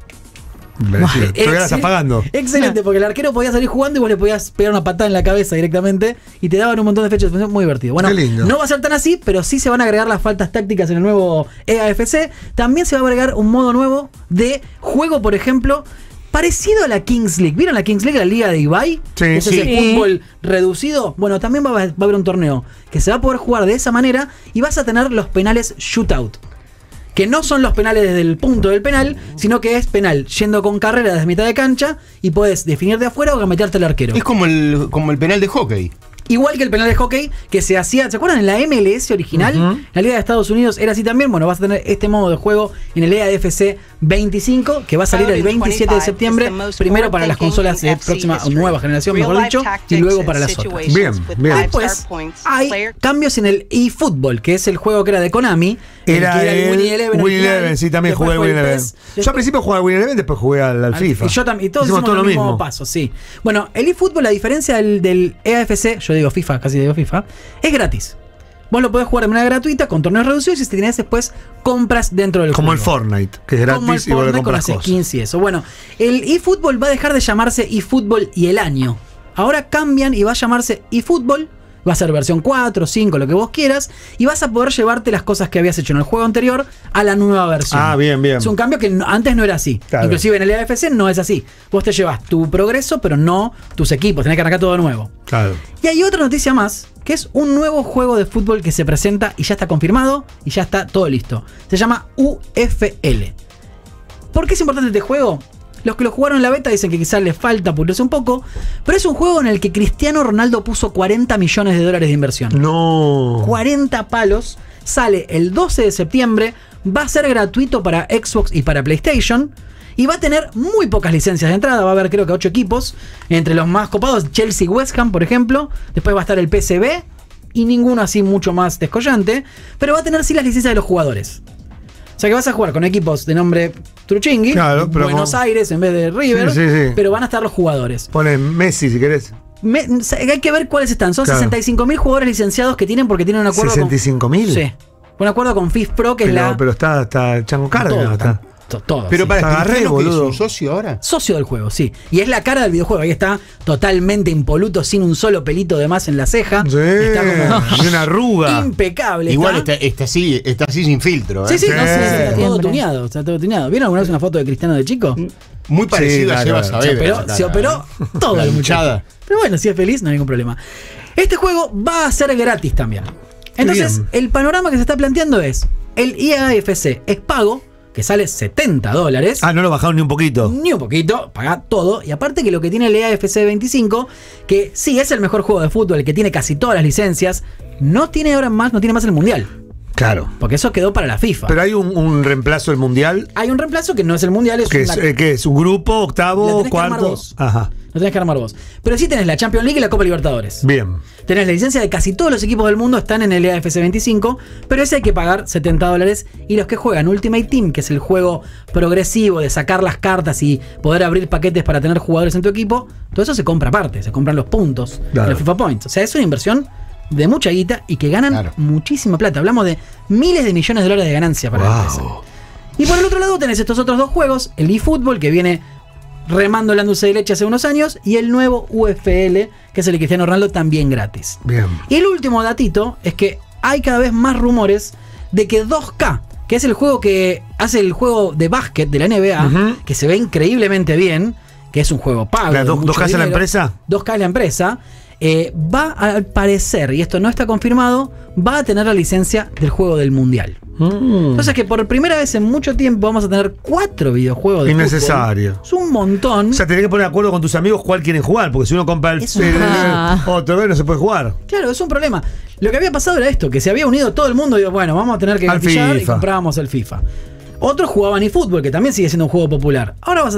Todavía la estás pagando. Excelente, porque el arquero podía salir jugando y vos le podías pegar una patada en la cabeza directamente y te daban un montón de fechas de suspensión, muy divertido. Bueno, Qué lindo. no va a ser tan así, pero sí se van a agregar las faltas tácticas en el nuevo E A F C. También se va a agregar un modo nuevo de juego, por ejemplo, parecido a la Kings League. ¿Vieron la Kings League, la liga de Ibai? Sí, Que es sí. ese fútbol reducido. Bueno, también va a, va a haber un torneo que se va a poder jugar de esa manera y vas a tener los penales shootout. Que no son los penales desde el punto del penal, sino que es penal yendo con carrera desde mitad de cancha y puedes definir de afuera o meterte al arquero. Es como el, como el penal de hockey. Igual que el penal de hockey que se hacía, ¿se acuerdan? En la M L S original, Ujú. la Liga de Estados Unidos era así también. Bueno, vas a tener este modo de juego en el E A F C veinticinco, que va a salir el veintisiete de septiembre, primero para las consolas de próxima nueva generación, mejor dicho, y luego para las otras. Bien, bien. Después hay cambios en el eFootball, que es el juego que era de Konami. el Era que el Winnie Eleven. Winnie original. Eleven, sí, también Después jugué fue Winnie el Eleven. PES. Yo Después- al principio jugaba al Winnie Eleven, después jugué al, al FIFA. Y yo también, y todos Hicimos hicimos todo el lo mismo mismo. paso, sí. Bueno, el eFootball, la diferencia del, del E A F C, yo digo FIFA, casi digo FIFA, es gratis. Vos lo podés jugar de manera gratuita con torneos reducidos y si tenés después compras dentro del Como el juego. Fortnite, que es Como el gratis y vos le Fortnite con compras las cosas. skins y eso. Bueno, el eFootball va a dejar de llamarse eFootball y el año. Ahora cambian y va a llamarse eFootball. Va a ser versión cuatro, cinco, lo que vos quieras. Y vas a poder llevarte las cosas que habías hecho en el juego anterior a la nueva versión. Ah, bien, bien. Es un cambio que no- antes no era así. Claro. Inclusive en el E A F C no es así. Vos te llevas tu progreso, pero no tus equipos. Tenés que arrancar todo de nuevo. Claro. Y hay otra noticia más, que es un nuevo juego de fútbol que se presenta y ya está confirmado y ya está todo listo. Se llama U F L. ¿Por qué es importante este juego? Los que lo jugaron en la beta dicen que quizás les falta pulirse un poco, pero es un juego en el que Cristiano Ronaldo puso cuarenta millones de dólares de inversión. No. cuarenta palos. Sale el doce de septiembre. Va a ser gratuito para Xbox y para PlayStation. Y va a tener muy pocas licencias de entrada. Va a haber creo que ocho equipos. Entre los más copados, Chelsea y West Ham, por ejemplo. Después va a estar el P S B. Y ninguno así mucho más descollante. Pero va a tener sí las licencias de los jugadores. O sea que vas a jugar con equipos de nombre Truchingui, Claro, pero Buenos con- Aires en vez de River. Sí, sí, sí. Pero van a estar los jugadores. Ponen Messi si querés. Me- hay que ver cuáles están. Son Claro. sesenta y cinco mil jugadores licenciados que tienen porque tienen un acuerdo ¿sesenta y cinco mil? con... Sí. Un acuerdo con F I F Pro, que Pero, es la... pero está, está Chango Cárdenas. Todo, está. to- todo, Pero sí. para Te agarré, Cristiano, que es boludo. un socio ahora. Socio del juego, sí. Y es la cara del videojuego. Ahí está totalmente impoluto, sin un solo pelito de más en la ceja. Sí, Está como y una arruga. impecable. Igual está. está, está así, está así sin filtro. ¿eh? Sí, sí, no, sí, sí, está todo Siempre. tuneado. Está todo tuneado. ¿Vieron alguna vez una foto de Cristiano de chico? Muy parecido Sí, a claro, Seba claro. Se Saavedra. operó, esa se cara, operó ¿eh? todo La el muchacho. hinchada. Pero bueno, si es feliz, no hay ningún problema. Este juego va a ser gratis también. Entonces, bien. el panorama que se está planteando es: el E A F C es pago, que sale setenta dólares. Ah, no lo bajaron ni un poquito. Ni un poquito, paga todo. Y aparte que lo que tiene el E A F C veinticinco, que sí es el mejor juego de fútbol, el que tiene casi todas las licencias, no tiene ahora más, no tiene más el mundial. Claro. Porque eso quedó para la FIFA. Pero hay un, un reemplazo del mundial. Hay un reemplazo que no es el mundial, es Que es, una- eh, que es un grupo, La octavo, tenés que armar cuarto. vos. Ajá. Lo tenés que armar vos. Pero sí tenés la Champions League y la Copa Libertadores. Bien. Tenés la licencia de casi todos los equipos del mundo, están en el E A F C veinticinco, pero ese hay que pagar setenta dólares. Y los que juegan Ultimate Team, que es el juego progresivo de sacar las cartas y poder abrir paquetes para tener jugadores en tu equipo, todo eso se compra aparte, se compran los puntos, Claro. los FIFA Points. O sea, es una inversión de mucha guita y que ganan Claro. muchísima plata. Hablamos de miles de millones de dólares de ganancia para la empresa. Wow. Y por el otro lado tenés estos otros dos juegos, el eFootball, que viene remando la dulce de leche hace unos años, y el nuevo U F L, que es el de Cristiano Ronaldo, también gratis. Bien. Y el último datito es que hay cada vez más rumores de que dos K, que es el juego que hace el juego de básquet de la N B A, Ujú. que se ve increíblemente bien, que es un juego pago. ¿La de dos- mucho dos K es la dinero. empresa? dos K es la empresa. eh, va al parecer, y esto no está confirmado, va a tener la licencia del juego del mundial. Mm. Entonces que por primera vez en mucho tiempo vamos a tener cuatro videojuegos de Innecesario. fútbol. Es un montón. O sea, tenés que poner de acuerdo con tus amigos cuál quieren jugar, porque si uno compra el, Es el- el- Ah. otro vez no se puede jugar. Claro, es un problema. Lo que había pasado era esto, que se había unido todo el mundo y digo, bueno, vamos a tener que Al gatillar y FIFA. comprábamos el FIFA. Otros jugaban eFootball, que también sigue siendo un juego popular. Ahora vas a tener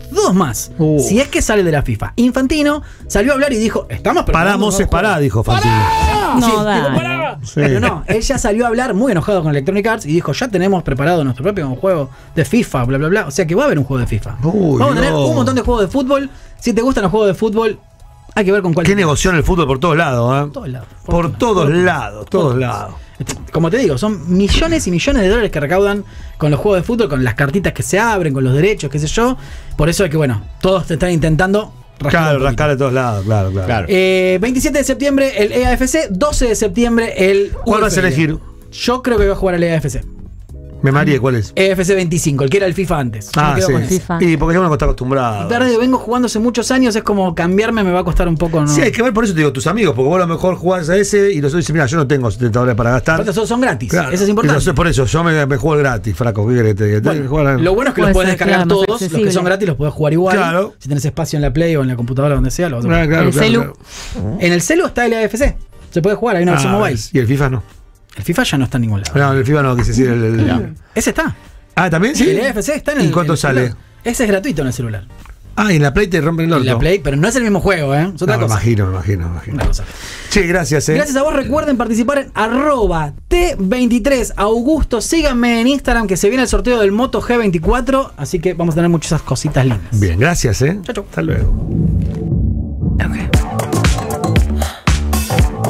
Dos más. Uh. Si es que sale de la FIFA. Infantino salió a hablar y dijo, estamos preparando Pará, un Moses, nuevo pará, juego". dijo Fantino. No, Sí, dale. dijo, "Pará". Sí. Pero no, ella salió a hablar muy enojado con Electronic Arts y dijo, ya tenemos preparado nuestro propio juego de FIFA, bla, bla, bla. O sea que va a haber un juego de FIFA. Uy, Vamos a tener no. un montón de juegos de fútbol. Si te gustan los juegos de fútbol, hay que ver con cuál. Qué negocio en el fútbol por todos lados, ¿eh? Por todos lados. Por todos lados, todos lados. Como te digo, son millones y millones de dólares que recaudan con los juegos de fútbol, con las cartitas que se abren, con los derechos, qué sé yo. Por eso es que, bueno, todos te están intentando rascar. Claro, un poquito. rascar de todos lados, claro, claro. Claro. Eh, veintisiete de septiembre el E A F C, doce de septiembre el ¿Cuál vas a U F L. elegir? Yo creo que voy a jugar al E A F C. Me mareé, ¿cuál es? E A F C veinticinco, el que era el FIFA antes. Yo me Ah, quedo sí. con ese. FIFA. Y porque ya uno está acostumbrado. Verde, vengo jugando hace muchos años, es como cambiarme me va a costar un poco. ¿No? Sí, hay que ver, por eso te digo, tus amigos, porque vos a lo mejor jugás a ese y los otros dicen, mira, yo no tengo setenta dólares para gastar. Aparte, son, son gratis, Claro. eso es importante. Entonces, por eso, yo me, me juego el gratis, fraco. ¿Qué querés que te diga? Bueno, Tengo que jugar a- lo bueno es que Puede los puedes ser, descargar claro, más todos, los que accesible. son gratis los puedes jugar igual. Claro. Si tenés espacio en la Play o en la computadora, donde sea, lo vas a Ah, jugar. claro, El claro, celu. claro. En el celu está el E A F C. Se puede jugar, hay una versión Ah, mobile. Y el FIFA no. El FIFA ya no está en ningún lado. No, el FIFA no, quise decir el. el- Ese está. Ah, ¿también? Sí. El E A F C está en el. ¿Y cuánto en el sale? celular. Ese es gratuito en el celular. Ah, y en la Play te rompen el orto. En la Play, pero no es el mismo juego, ¿eh? Es otra No, me cosa. imagino, me imagino, me imagino. Una cosa. Sí, gracias, eh. Gracias a vos, recuerden participar en arroba T veintitrés Augusto. Síganme en Instagram que se viene el sorteo del Moto G veinticuatro. Así que vamos a tener muchas cositas lindas. Bien, gracias, eh. Chau, chau. Hasta luego. Okay.